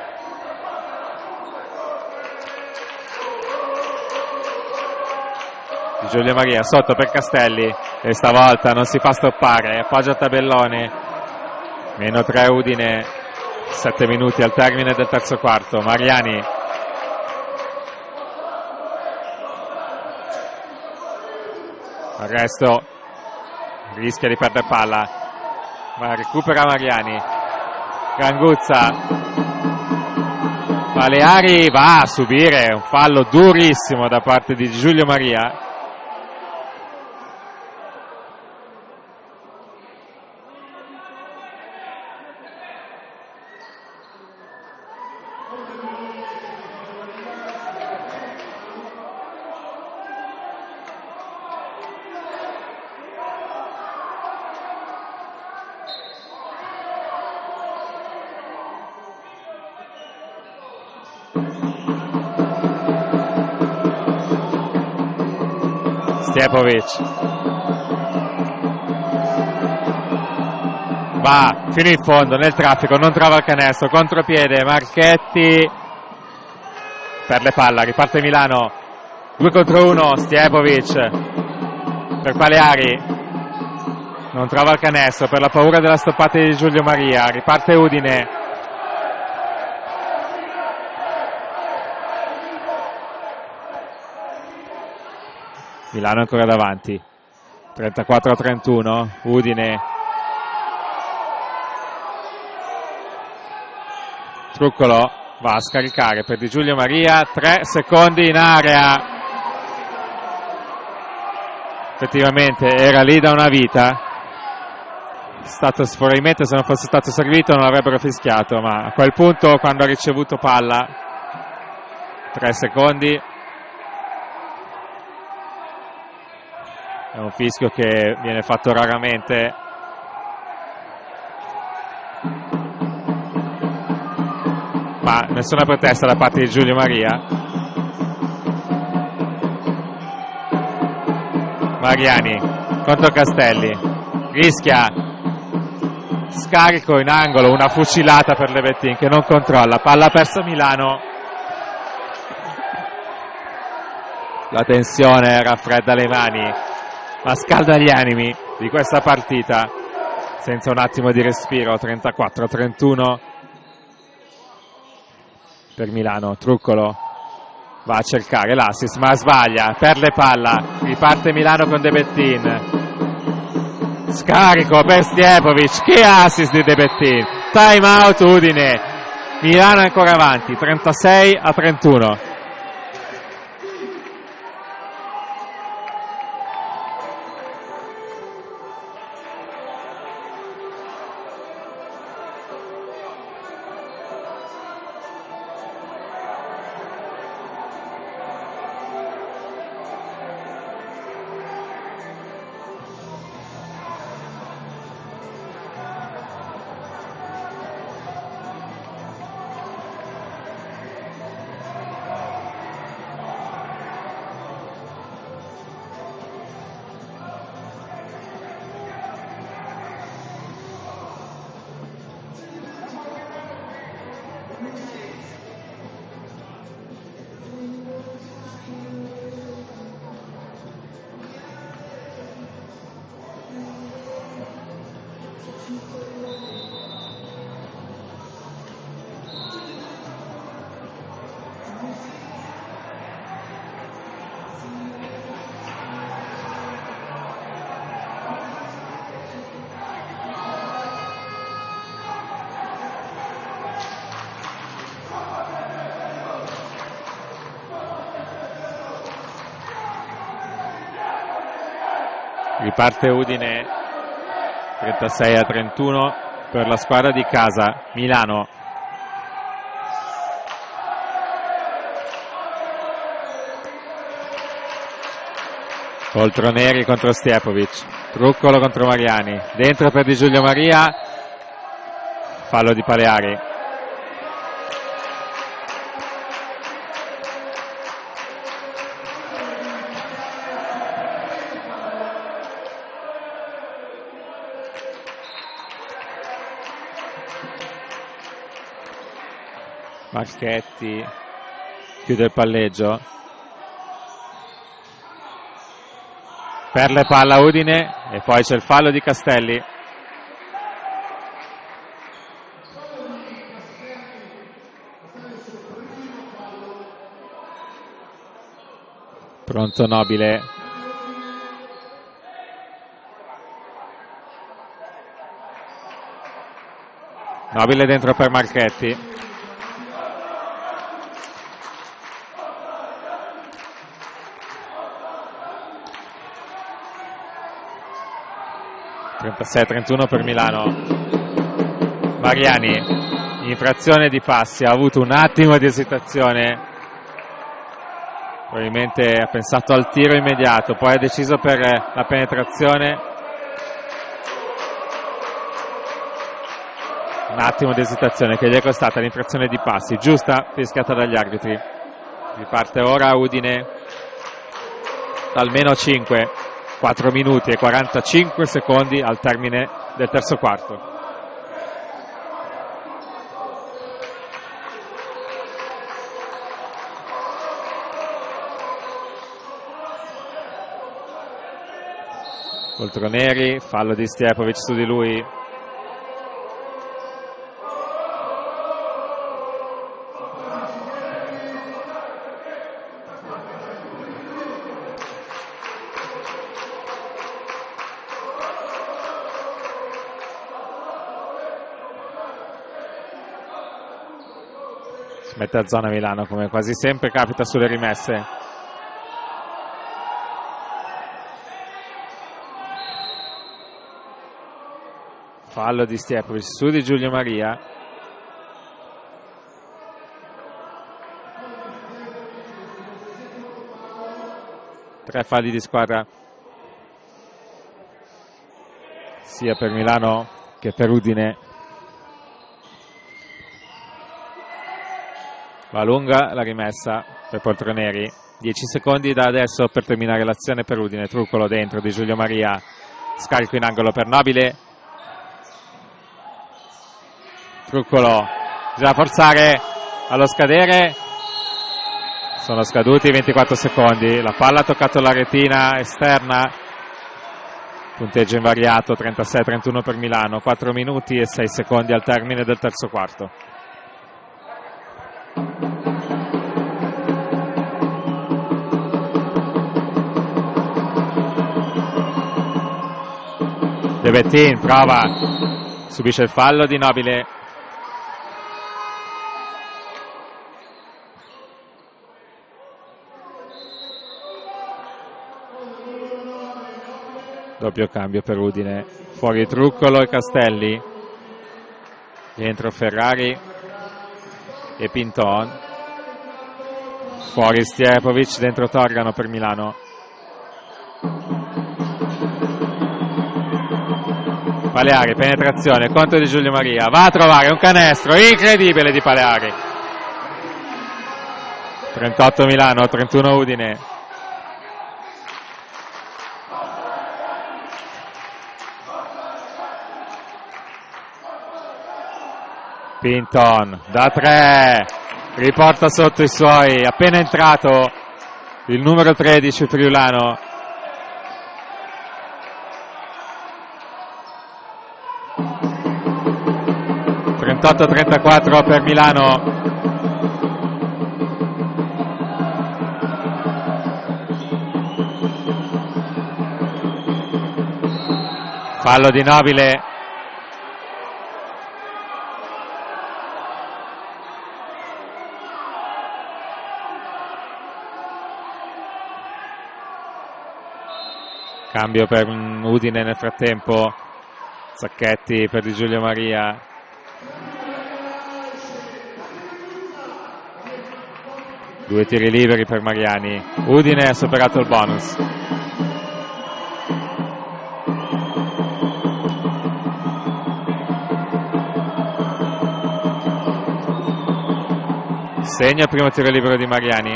Di Giulio Maria sotto per Castelli e stavolta non si fa stoppare, appoggia tabellone. Meno tre Udine, sette minuti al termine del terzo quarto. Mariani arresto, rischia di perdere palla, ma recupera Mariani. Ganguzza, Paleari va a subire un fallo durissimo da parte di Giulio Maria. Stjepovic va fino in fondo nel traffico, non trova il canestro, contropiede Marchetti, perde palla, riparte Milano, due contro uno. Stjepovic per Paleari, non trova il canestro per la paura della stoppata di Giulio Maria, riparte Udine. Milano ancora davanti, trentaquattro a trentuno, Udine. Truccolo va a scaricare per Di Giulio Maria, tre secondi in area. Effettivamente era lì da una vita, stato sforrimento, se non fosse stato servito non avrebbero fischiato, ma a quel punto quando ha ricevuto palla, tre secondi. È un fischio che viene fatto raramente. Ma nessuna protesta da parte di Giulio Maria. Mariani contro Castelli. Rischia. Scarico in angolo, una fucilata per De Bettin che non controlla. Palla persa Milano. La tensione raffredda le mani, ma scalda gli animi di questa partita senza un attimo di respiro. Trentaquattro a trentuno per Milano. Truccolo va a cercare l'assist ma sbaglia, perde palla, riparte Milano con De Bettin, scarico per Stjepovic, che assist di De Bettin, time out Udine, Milano è ancora avanti, trentasei a trentuno. Riparte Udine, trentasei a trentuno per la squadra di casa, Milano. Poltroneri contro Stjepovic, Truccolo contro Mariani, dentro per Di Giulio Maria, fallo di Paleari. Marchetti chiude il palleggio, perle palla Udine e poi c'è il fallo di Castelli. Pronto Nobile, Nobile dentro per Marchetti, trentasei a trentuno per Milano. Mariani, infrazione di passi, ha avuto un attimo di esitazione, probabilmente ha pensato al tiro immediato, poi ha deciso per la penetrazione. Un attimo di esitazione che gli è costata l'infrazione di passi, giusta, fischiata dagli arbitri. Riparte ora Udine, almeno cinque. quattro minuti e quarantacinque secondi al termine del terzo quarto. Poltroneri, fallo di Stjepovic su di lui. Mette a zona Milano, come quasi sempre capita sulle rimesse. Fallo di Stjepovic su di Giulio Maria. Tre falli di squadra sia per Milano che per Udine. Va lunga la rimessa per Poltroneri, dieci secondi da adesso per terminare l'azione per Udine. Truccolo dentro di Giulio Maria, scarico in angolo per Nobile. Truccolo, bisogna forzare allo scadere, sono scaduti ventiquattro secondi, la palla ha toccato la retina esterna, punteggio invariato, trentasei a trentuno per Milano, quattro minuti e sei secondi al termine del terzo quarto. De Bettin prova, subisce il fallo di Nobile. Doppio cambio per Udine, fuori Truccolo e Castelli, dentro Ferrari e Pinton, fuori Stjepovic, dentro Torgano per Milano. Paleari, penetrazione, contro di Giulio Maria, va a trovare un canestro incredibile di Paleari. trentotto Milano, trentuno Udine. Pinton da tre, riporta sotto i suoi, appena entrato il numero tredici friulano. trentotto a trentaquattro per Milano. Fallo di Nobile. Cambio per Udine nel frattempo. Zacchetti per Di Giulio Maria. Due tiri liberi per Mariani. Udine ha superato il bonus. Segna il primo tiro libero di Mariani.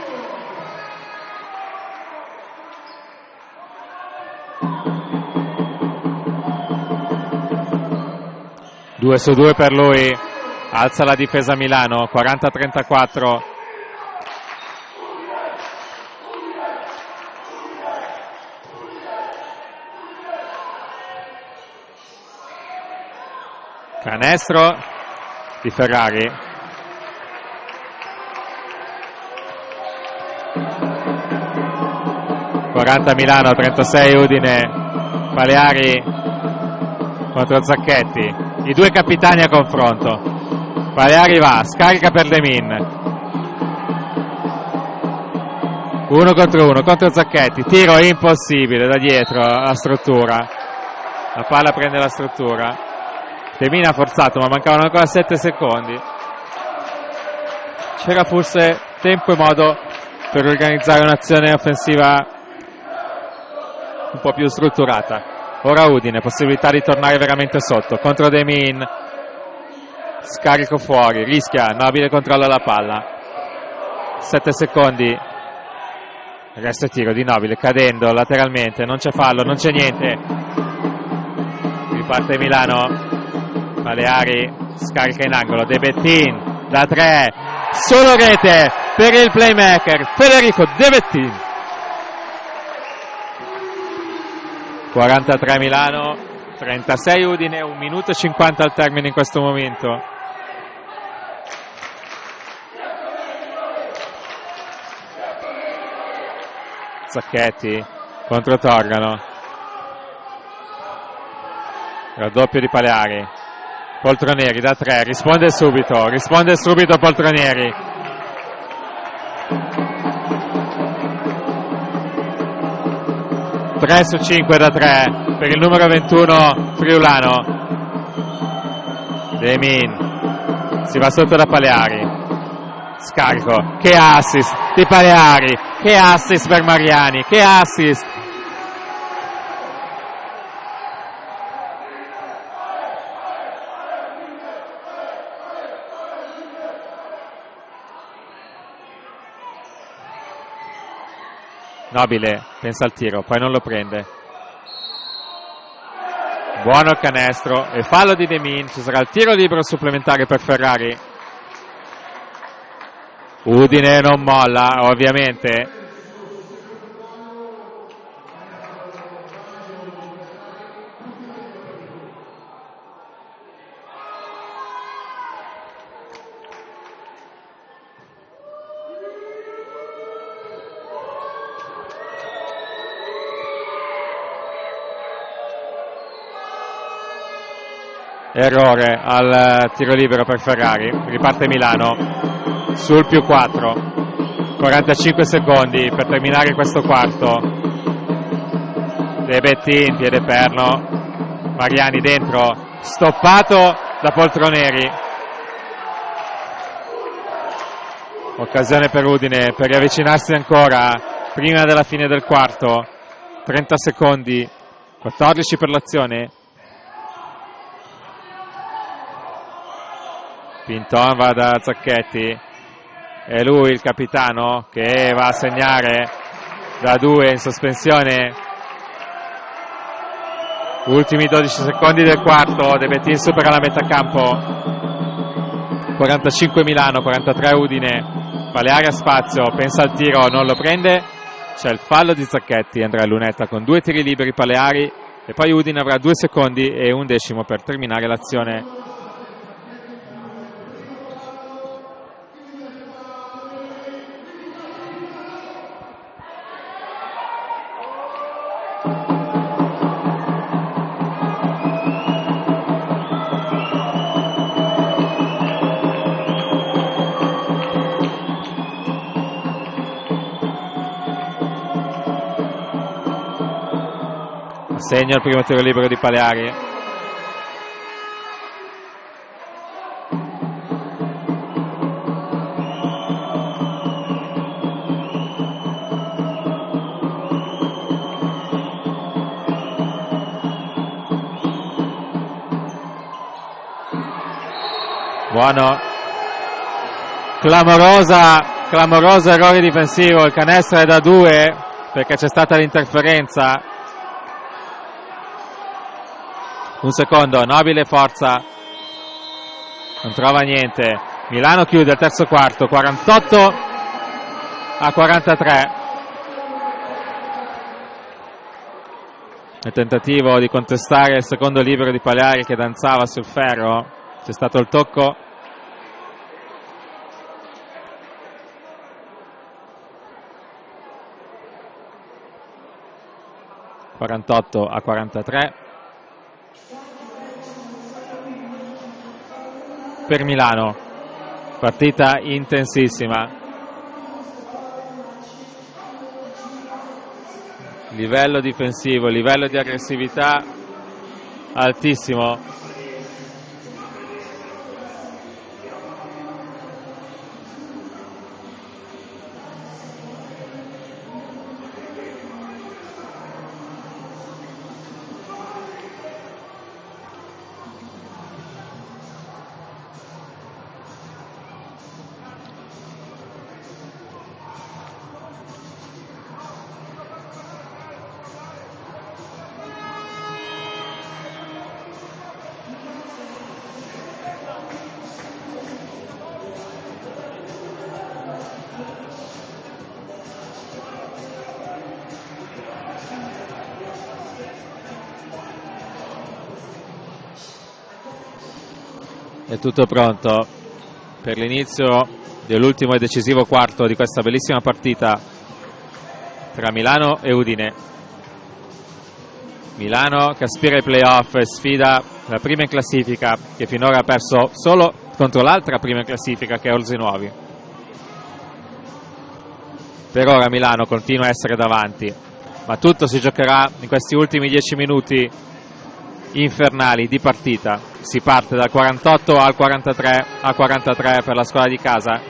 Due su due per lui. Alza la difesa Milano. quaranta a trentaquattro. Canestro di Ferrari. quaranta Milano, trentasei Udine. Paleari contro Zacchetti. I due capitani a confronto. Paleari va, scarica per Demin. Uno contro uno, contro Zacchetti. Tiro impossibile da dietro la struttura. La palla prende la struttura. Demin ha forzato, ma mancavano ancora sette secondi. C'era forse tempo e modo per organizzare un'azione offensiva un po' più strutturata. Ora Udine, possibilità di tornare veramente sotto. Contro Demin, scarico fuori, rischia, Nobile controlla la palla. sette secondi. Resto tiro di Nobile, cadendo lateralmente, non c'è fallo, non c'è niente. Riparte Milano. Paleari scarica in angolo, De Bettin da tre, solo rete per il playmaker Federico De Bettin. quarantatré Milano, trentasei Udine, un minuto e cinquanta al termine in questo momento. Zacchetti contro Torgano, raddoppio di Paleari. Poltronieri da tre, risponde subito, risponde subito Poltronieri. tre su cinque da tre per il numero ventuno friulano. Demin, si va sotto da Paleari. Scarico, che assist di Paleari, che assist per Mariani, che assist. Nobile pensa al tiro, poi non lo prende. Buono il canestro e fallo di Demin. Ci sarà il tiro libero supplementare per Ferrari. Udine non molla, ovviamente. Errore al tiro libero per Ferrari. Riparte Milano sul più quattro. quarantacinque secondi per terminare questo quarto. De Bettin, piede perno. Mariani dentro, stoppato da Poltroneri. Occasione per Udine per riavvicinarsi ancora prima della fine del quarto. trenta secondi, quattordici per l'azione. Pinton va da Zacchetti, è lui il capitano che va a segnare da due in sospensione. Ultimi dodici secondi del quarto, De Bettin supera la metà campo. quarantacinque Milano, quarantatré Udine. Paleari a spazio, pensa al tiro, non lo prende. C'è il fallo di Zacchetti, Andrea Lunetta con due tiri liberi Paleari e poi Udine avrà due secondi e un decimo per terminare l'azione. segna il primo tiro libero di Paleari. Buono, clamorosa, clamoroso errore difensivo, il canestro è da due perché c'è stata l'interferenza. Un secondo, Nobile forza, non trova niente. Milano chiude il terzo quarto, quarantotto a quarantatré. Il tentativo di contestare il secondo libero di Paleari che danzava sul ferro, c'è stato il tocco. quarantotto a quarantatré per Milano, partita intensissima, livello difensivo, livello di aggressività altissimo. È tutto pronto per l'inizio dell'ultimo e decisivo quarto di questa bellissima partita tra Milano e Udine. Milano che aspira ai playoff e sfida la prima in classifica, che finora ha perso solo contro l'altra prima in classifica, che è Orzinuovi. Per ora Milano continua a essere davanti, ma tutto si giocherà in questi ultimi dieci minuti infernali di partita. Si parte dal quarantotto al quarantatré a quarantatré per la squadra di casa.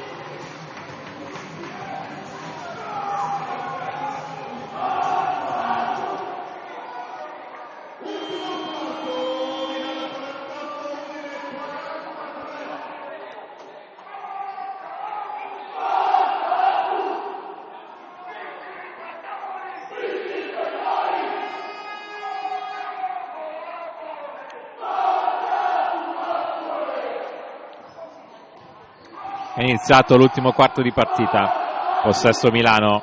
È iniziato l'ultimo quarto di partita, possesso Milano.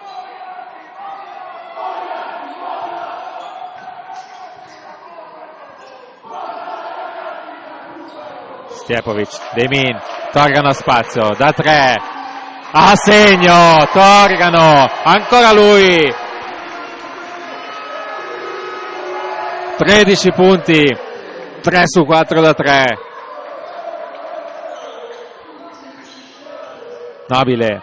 Stjepovic, Demin, Torgano a spazio, da tre, a segno, Torgano, ancora lui, tredici punti, tre su quattro da tre. Nobile,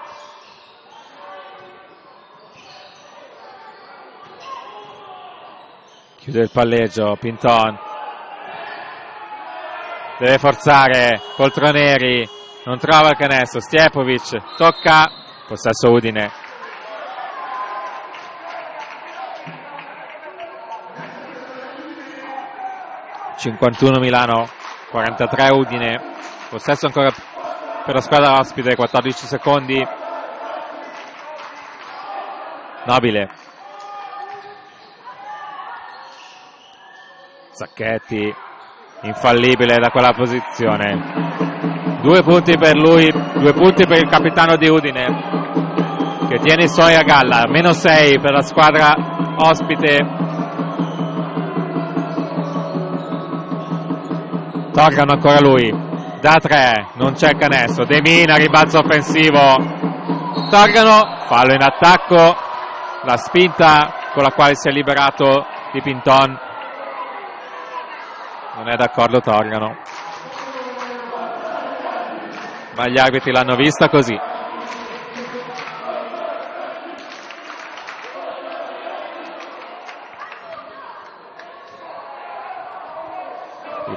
chiude il palleggio, Pinton deve forzare, Poltroneri non trova il canestro, Stjepovic tocca, possesso Udine. cinquantuno Milano, quarantatré Udine, possesso ancora per la squadra ospite, quattordici secondi. Nobile, Zacchetti, infallibile da quella posizione. Due punti per lui, due punti per il capitano di Udine, che tiene i suoi a galla. Meno sei per la squadra ospite. Torgano ancora lui. Da tre, non c'è canestro, Demina, ribalzo offensivo, Torgano, fallo in attacco, la spinta con la quale si è liberato di Pinton, non è d'accordo Torgano, ma gli arbitri l'hanno vista così.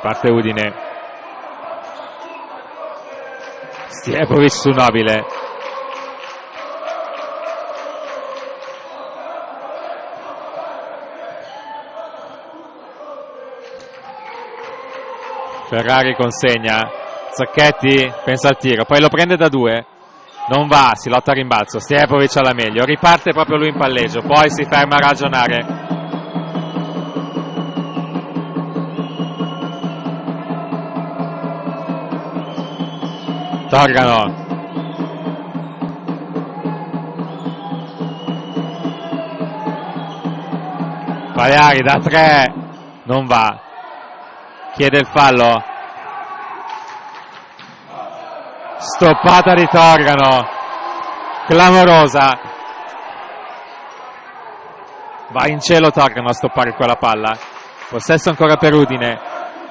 Riparte Udine. Stiepovic su Nobile. Ferrari consegna. Zacchetti pensa al tiro, poi lo prende da due. Non va, si lotta a rimbalzo. Stiepovic alla meglio. Riparte proprio lui in palleggio, poi si ferma a ragionare. Torgano. Paleari da tre. Non va. Chiede il fallo. Stoppata di Torgano. Clamorosa. Va in cielo Torgano a stoppare quella palla. Possesso ancora per Udine.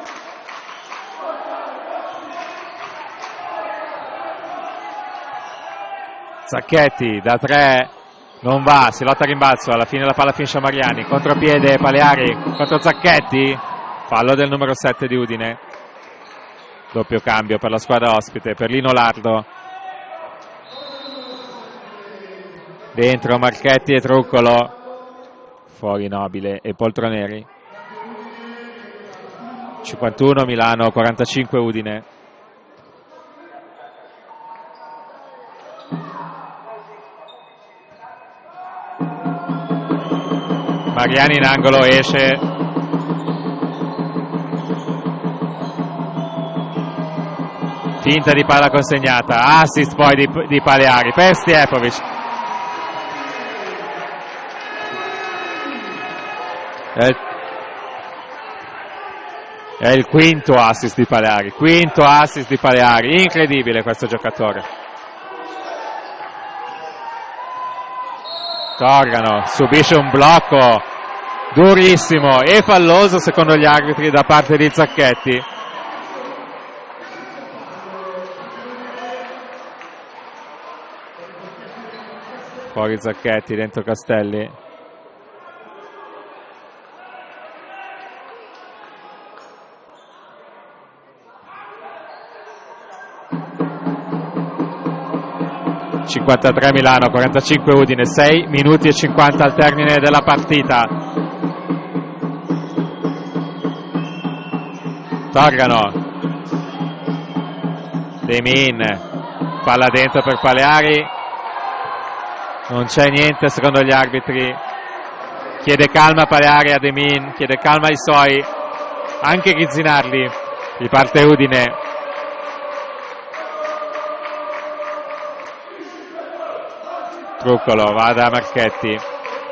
Zacchetti da tre, non va, si lotta a rimbalzo, alla fine la palla finisce a Mariani, contropiede Paleari contro Zacchetti, fallo del numero sette di Udine, doppio cambio per la squadra ospite, per Lino Lardo, dentro Marchetti e Truccolo, fuori Nobile e Poltroneri, cinquantuno Milano, quarantacinque Udine. Mariani in angolo, esce. Finta di palla consegnata, assist poi di, di Paleari per Stiepovic. È, è il quinto assist di Paleari, quinto assist di Paleari, incredibile questo giocatore. Torgano subisce un blocco durissimo e falloso secondo gli arbitri da parte di Zacchetti. Fuori Zacchetti, dentro Castelli. cinquantatré Milano, quarantacinque Udine, sei minuti e cinquanta al termine della partita. Torgano. Demin, palla dentro per Paleari, non c'è niente secondo gli arbitri. Chiede calma Paleari a Demin, chiede calma ai suoi, anche Ghizzinarli. Riparte Udine. Truccolo va da Marchetti.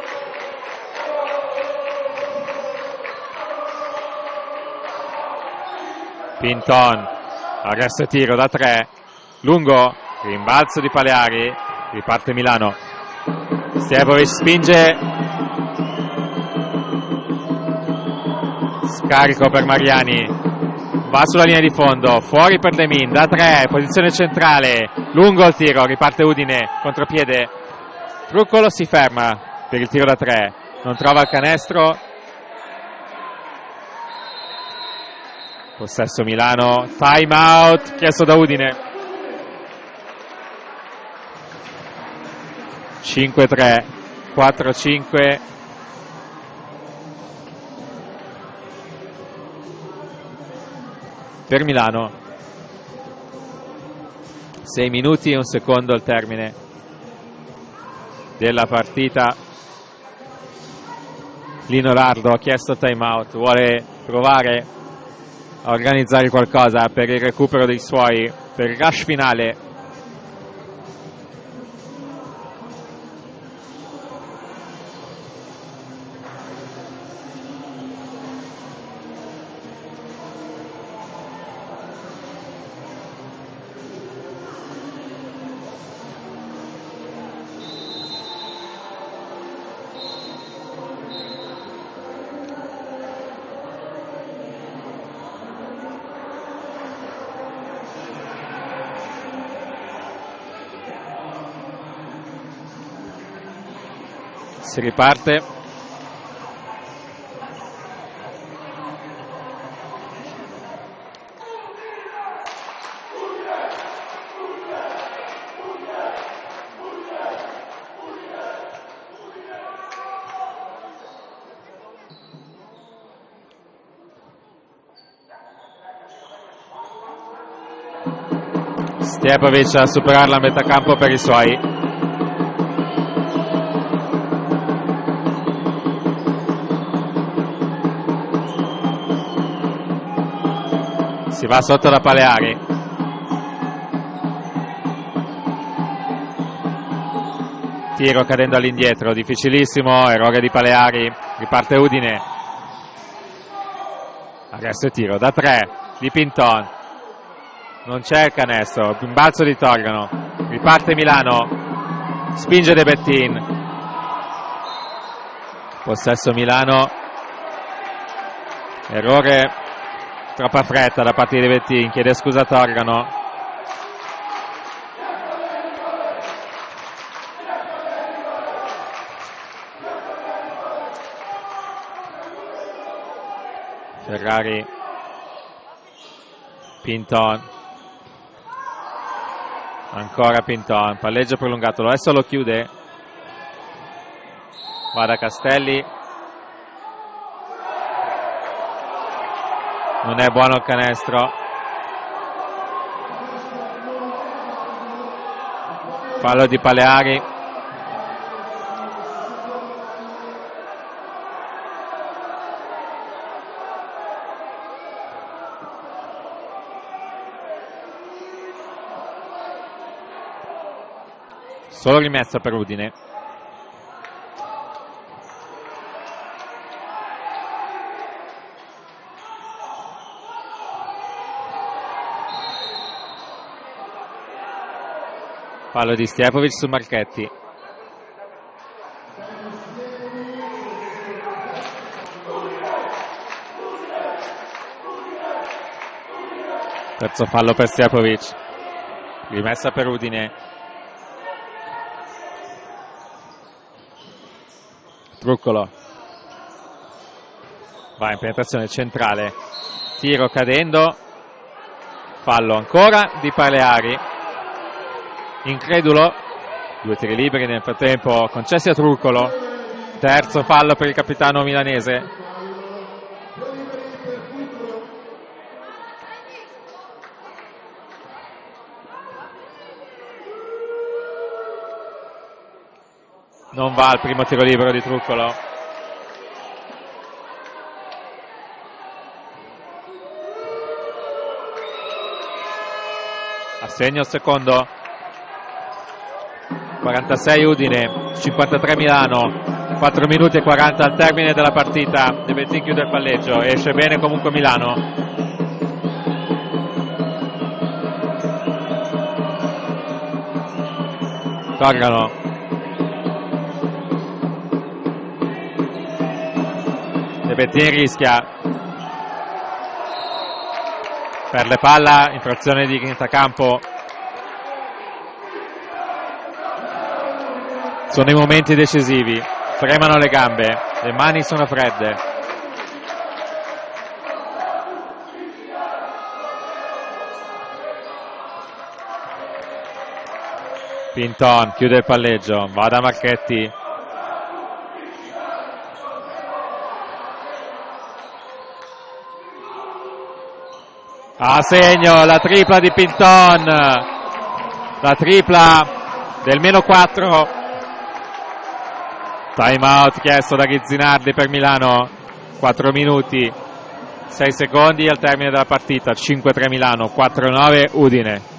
Pinton, arresto e tiro da tre. Lungo, rimbalzo di Paleari. Riparte Milano. Stiepovic spinge. Scarico per Mariani. Va sulla linea di fondo. Fuori per Demin. Da tre, posizione centrale. Lungo il tiro. Riparte Udine. Contropiede. Truccolo si ferma per il tiro da tre, non trova il canestro. Possesso Milano, time out chiesto da Udine. cinque tre, quattro cinque. Per Milano. sei minuti e un secondo al termine della partita. Lino Lardo ha chiesto time out, vuole provare a organizzare qualcosa per il recupero dei suoi, per il rush finale. Si riparte. Stjepovic a superare la metà campo per i suoi. Si va sotto da Paleari. Tiro cadendo all'indietro, difficilissimo, errore di Paleari, riparte Udine. Adesso è tiro da tre di Pinton. Non c'è il canestro, rimbalzo di Torgano, riparte Milano, spinge De Bettin, possesso Milano, errore, troppa fretta da parte di De Bettin, chiede scusa Torgano. Ferrari, Pinton. Ancora Pinton, palleggio prolungato, adesso lo chiude, va da Castelli, non è buono il canestro, fallo di Paleari, solo rimessa per Udine. Fallo di Stjepovic su Marchetti. Terzo fallo per Stjepovic. Rimessa per Udine. Truccolo va in penetrazione centrale, tiro cadendo, fallo ancora di Paleari, incredulo, due tiri liberi nel frattempo concessi a Truccolo, terzo fallo per il capitano milanese. Non va al primo tiro libero di Truccolo. Assegno il secondo. quarantasei Udine, cinquantatré Milano, quattro minuti e quaranta al termine della partita. De Bettin chiude il palleggio, esce bene comunque Milano. Torgano. De Bettin rischia, perde palla, infrazione di campo. Sono i momenti decisivi, tremano le gambe, le mani sono fredde. Pinton chiude il palleggio, va da Marchetti. A segno la tripla di Pinton, la tripla del meno quattro. Time out chiesto da Ghizzinardi per Milano, quattro minuti, sei secondi al termine della partita, cinque tre Milano, quattro nove Udine.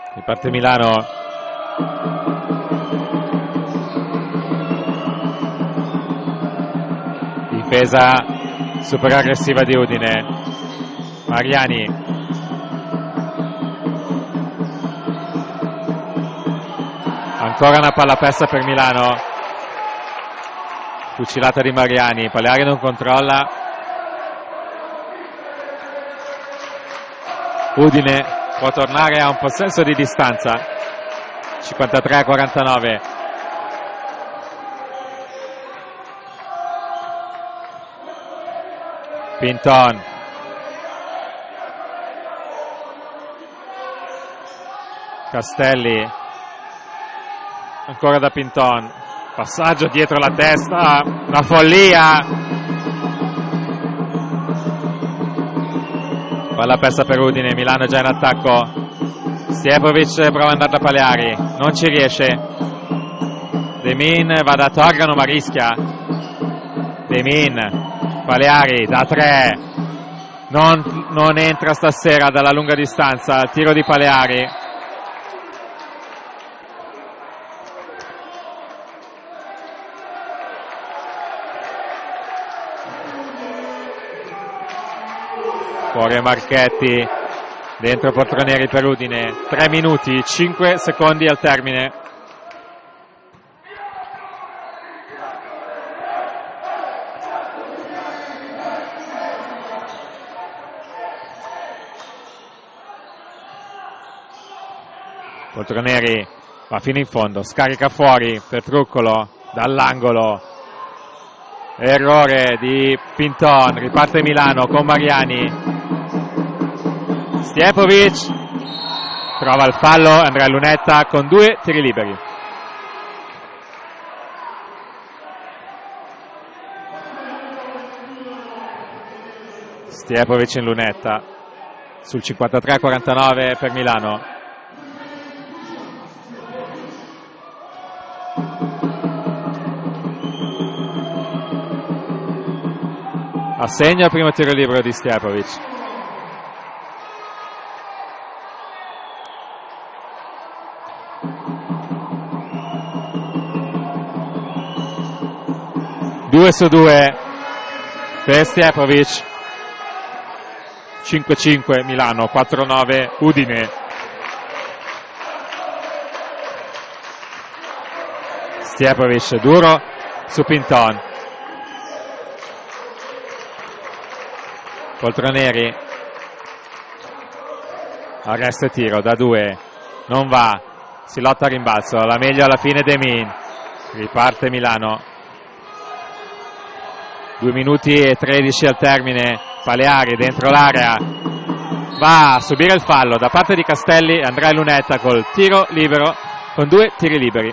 Riparte Milano. Difesa super aggressiva di Udine. Mariani. Ancora una palla persa per Milano. Fucilata di Mariani. Paleari non controlla. Udine può tornare a un possesso di distanza. cinquantatré a quarantanove. Pinton. Castelli. Ancora da Pinton. Passaggio dietro la testa. Una follia. Palla persa per Udine. Milano già in attacco. Stjepovic prova ad andare da Paleari. Non ci riesce. Demin va da Torgano ma rischia. Demin. Paleari da tre, non, non entra stasera dalla lunga distanza, il tiro di Paleari. Fuori Marchetti, dentro Poltronieri per Udine, tre minuti, cinque secondi al termine. Poltronieri va fino in fondo, scarica fuori per Truccolo dall'angolo, errore di Pinton, riparte Milano con Mariani. Stjepovic trova il fallo, Andrea Lunetta con due tiri liberi. Stjepovic in Lunetta sul cinquantatré a quarantanove per Milano. Assegna il primo tiro libero di Stjepovic. due su due per Stjepovic. cinque cinque Milano, quattro nove Udine. Stjepovic duro su Pinton. Poltronieri, arresto e tiro da due, non va, si lotta a rimbalzo, la meglio alla fine Demin, riparte Milano, due minuti e tredici al termine, Paleari dentro l'area, va a subire il fallo da parte di Castelli, Andrea Lunetta col tiro libero, con due tiri liberi.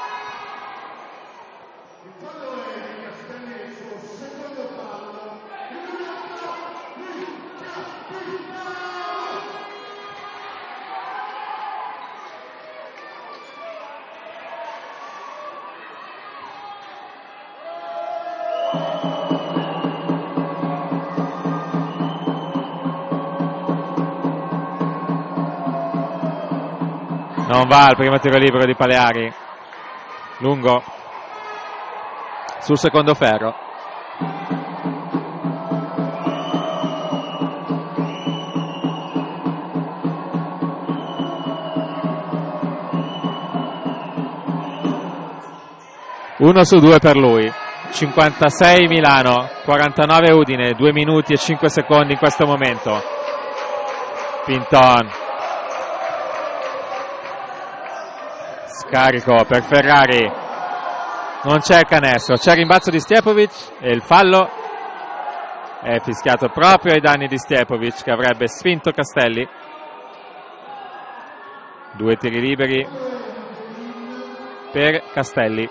Non va il primo tiro libero di Paleari, lungo sul secondo ferro. uno su due per lui. cinquantasei Milano, quarantanove Udine, due minuti e cinque secondi in questo momento. Pinton. Scarico per Ferrari, non c'è il canestro, c'è il rimbalzo di Stjepovic e il fallo è fischiato proprio ai danni di Stjepovic che avrebbe spinto Castelli. Due tiri liberi per Castelli.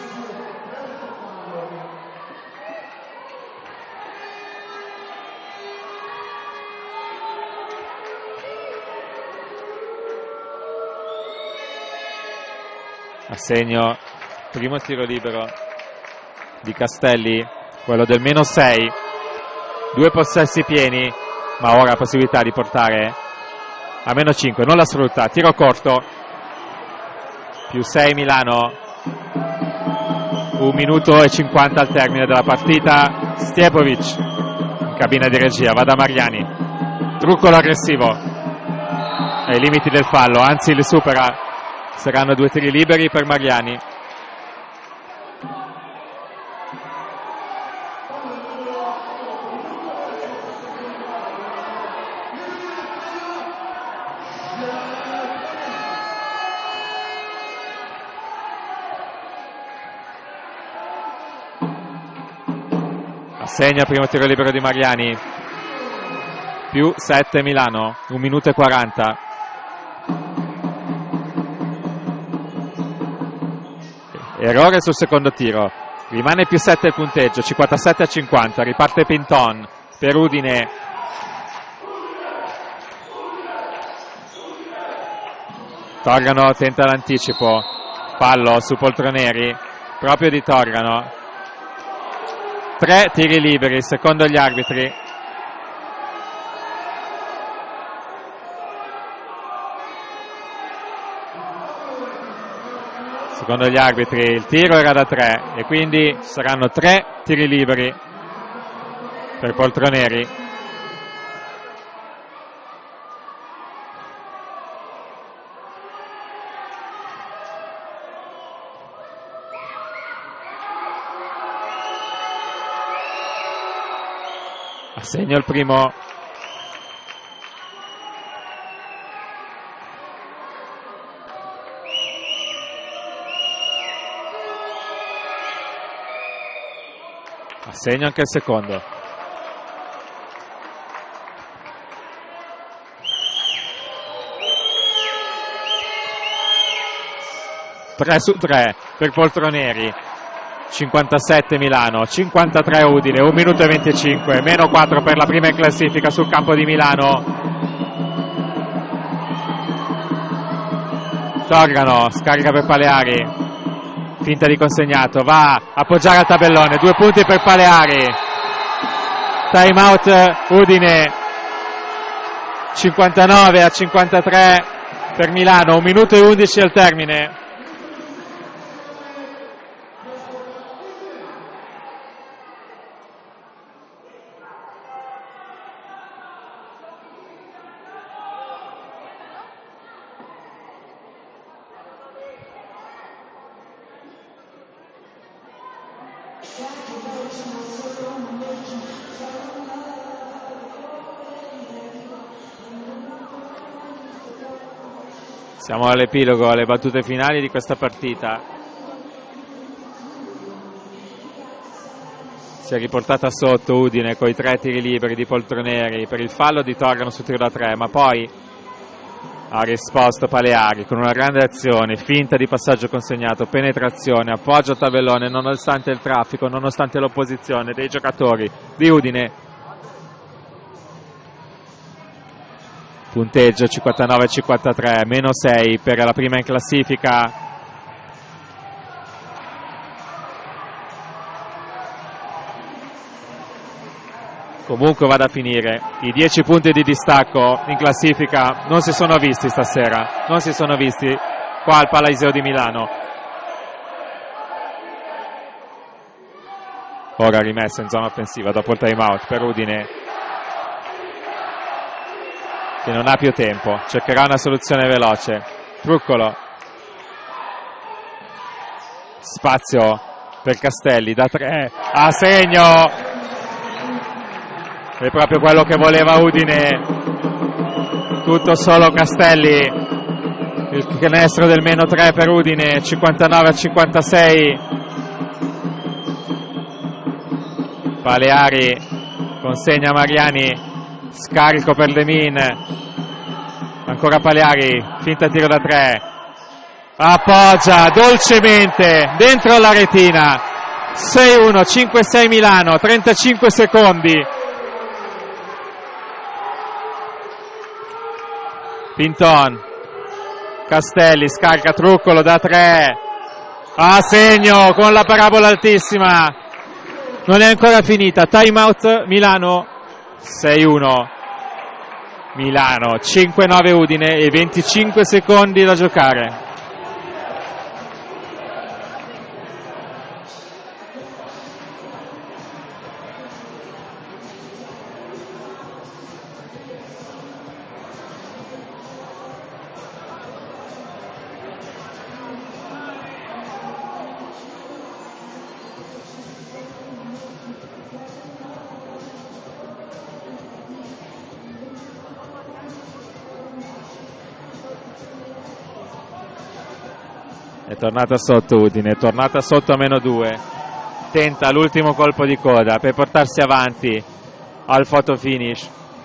Assegno, primo tiro libero di Castelli, quello del meno sei, due possessi pieni, ma ora possibilità di portare a meno cinque, non la sfrutta, tiro corto, più sei Milano, un minuto e cinquanta al termine della partita. Stjepovic in cabina di regia, va da Mariani, Truccolo aggressivo ai limiti del fallo, anzi li supera, saranno due tiri liberi per Mariani. Assegna il primo tiro libero di Mariani, più sette Milano, un minuto e quaranta. Errore sul secondo tiro, rimane più sette il punteggio, cinquantasette a cinquanta, riparte Pinton per Udine. Torgano tenta l'anticipo, fallo su Poltroneri, proprio di Torgano. Tre tiri liberi, secondo gli arbitri. Secondo gli arbitri il tiro era da tre e quindi saranno tre tiri liberi per Poltroneri. Assegno il primo. Assegno anche il secondo. tre su tre per Poltroneri. cinquantasette Milano, cinquantatré Udine, un minuto e venticinque, meno quattro per la prima in classifica sul campo di Milano. Torgano, scarica per Paleari, finta di consegnato, va a appoggiare al tabellone, due punti per Paleari. Time out Udine, cinquantanove a cinquantatré per Milano, un minuto e undici al termine. Siamo all'epilogo, alle battute finali di questa partita. Si è riportata sotto Udine con i tre tiri liberi di Poltroneri per il fallo di Torgano su tiro da tre, ma poi ha risposto Paleari con una grande azione, finta di passaggio consegnato, penetrazione, appoggio al tabellone nonostante il traffico, nonostante l'opposizione dei giocatori di Udine. Punteggio cinquantanove a cinquantatré, meno sei per la prima in classifica. Comunque vada a finire, i dieci punti di distacco in classifica non si sono visti stasera, non si sono visti qua al Palaiseo di Milano. Ora rimessa in zona offensiva dopo il time out per Udine, che non ha più tempo, cercherà una soluzione veloce. Truccolo, spazio per Castelli da tre, a segno, è proprio quello che voleva Udine, tutto solo Castelli, il canestro del meno tre per Udine, cinquantanove a cinquantasei. Paleari consegna Mariani, scarico per Lemin, ancora Paleari, finta tiro da tre, appoggia dolcemente dentro la retina. Sei uno, cinque sei Milano, trentacinque secondi. Pinton, Castelli, scarica, Truccolo da tre, a segno con la parabola altissima, non è ancora finita. Time out Milano. sei uno. Milano, cinque nove Udine e venticinque secondi da giocare. È tornata sotto Udine, è tornata sotto a meno due. Tenta l'ultimo colpo di coda per portarsi avanti al photo finish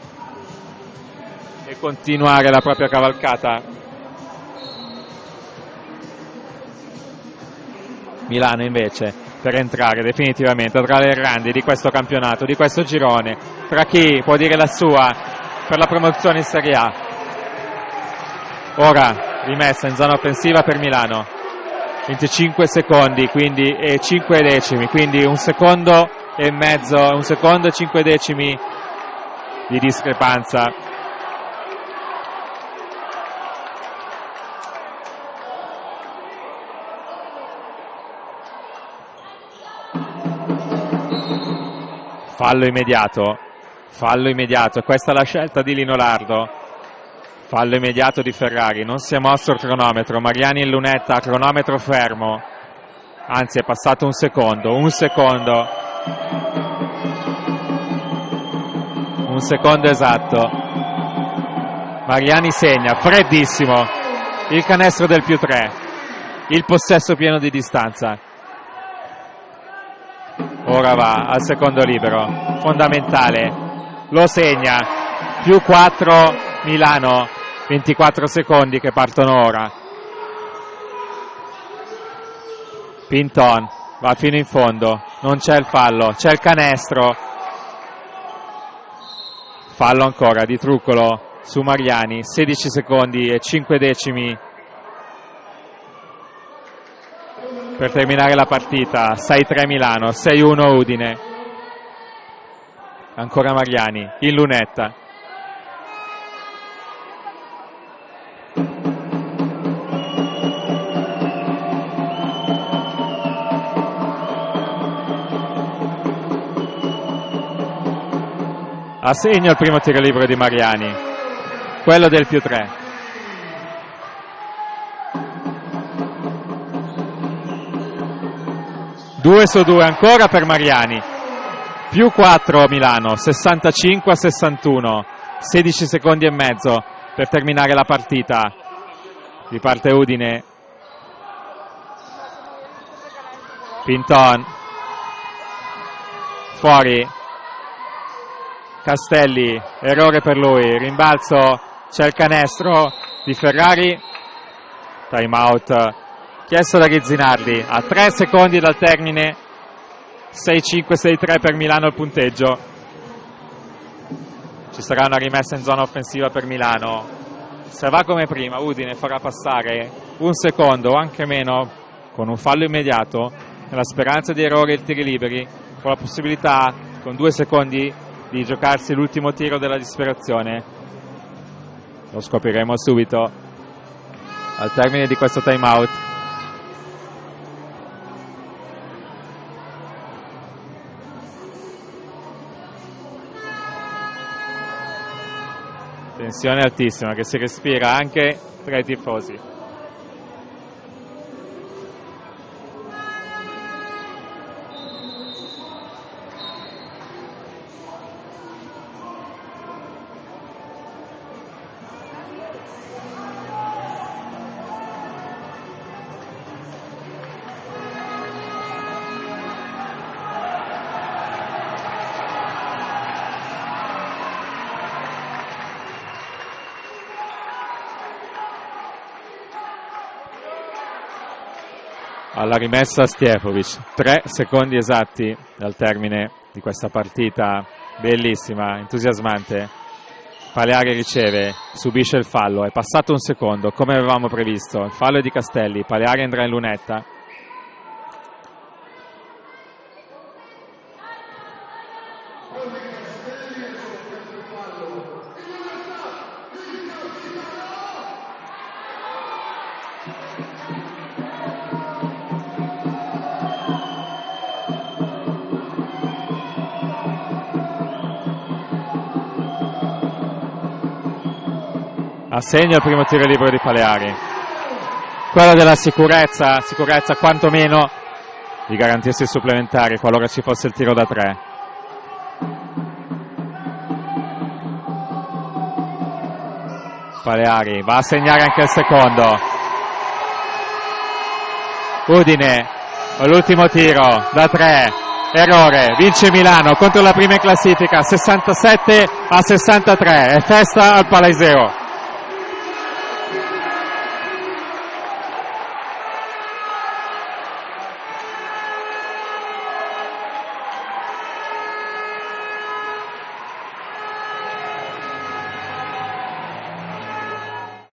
e continuare la propria cavalcata. Milano invece per entrare definitivamente tra le grandi di questo campionato, di questo girone, tra chi può dire la sua per la promozione in Serie A. Ora rimessa in zona offensiva per Milano. venticinque secondi quindi e cinque decimi, quindi un secondo e mezzo, un secondo e cinque decimi di discrepanza. Fallo immediato, fallo immediato, questa è la scelta di Lino Lardo. Fallo immediato di Ferrari, non si è mosso il cronometro, Mariani in lunetta, cronometro fermo, anzi è passato un secondo, un secondo, un secondo esatto. Mariani segna, freddissimo, il canestro del più tre, il possesso pieno di distanza. Ora va al secondo libero, fondamentale, lo segna, più quattro Milano, ventiquattro secondi che partono ora. Pinton va fino in fondo, non c'è il fallo, c'è il canestro. Fallo ancora di Truccolo su Mariani, sedici secondi e cinque decimi per terminare la partita. sei tre Milano, sei uno Udine. Ancora Mariani in lunetta. A segno il primo tiro libero di Mariani, quello del più tre. due su due ancora per Mariani, più quattro Milano, sessantacinque a sessantuno, sedici secondi e mezzo per terminare la partita. Riparte Udine. Pinton, fuori. Castelli, errore per lui, rimbalzo, c'è il canestro di Ferrari, time out chiesto da Ghizzinardi, a tre secondi dal termine, sei cinque sei tre per Milano il punteggio. Ci sarà una rimessa in zona offensiva per Milano, se va come prima Udine farà passare un secondo o anche meno con un fallo immediato, nella speranza di errori e tiri liberi, con la possibilità con due secondi di giocarsi l'ultimo tiro della disperazione. Lo scopriremo subito al termine di questo time out. Tensione altissima che si respira anche tra i tifosi. Alla rimessa Stjepovic, tre secondi esatti dal termine di questa partita bellissima, entusiasmante. Paleari riceve, subisce il fallo, è passato un secondo come avevamo previsto, il fallo è di Castelli, Paleari andrà in lunetta. Assegna il primo tiro libero di Paleari. Quello della sicurezza, sicurezza quantomeno di garantirsi i supplementari qualora ci fosse il tiro da tre. Paleari va a segnare anche il secondo. Udine, l'ultimo tiro da tre, errore, vince Milano contro la prima in classifica, sessantasette a sessantatré, è festa al Palaiseo.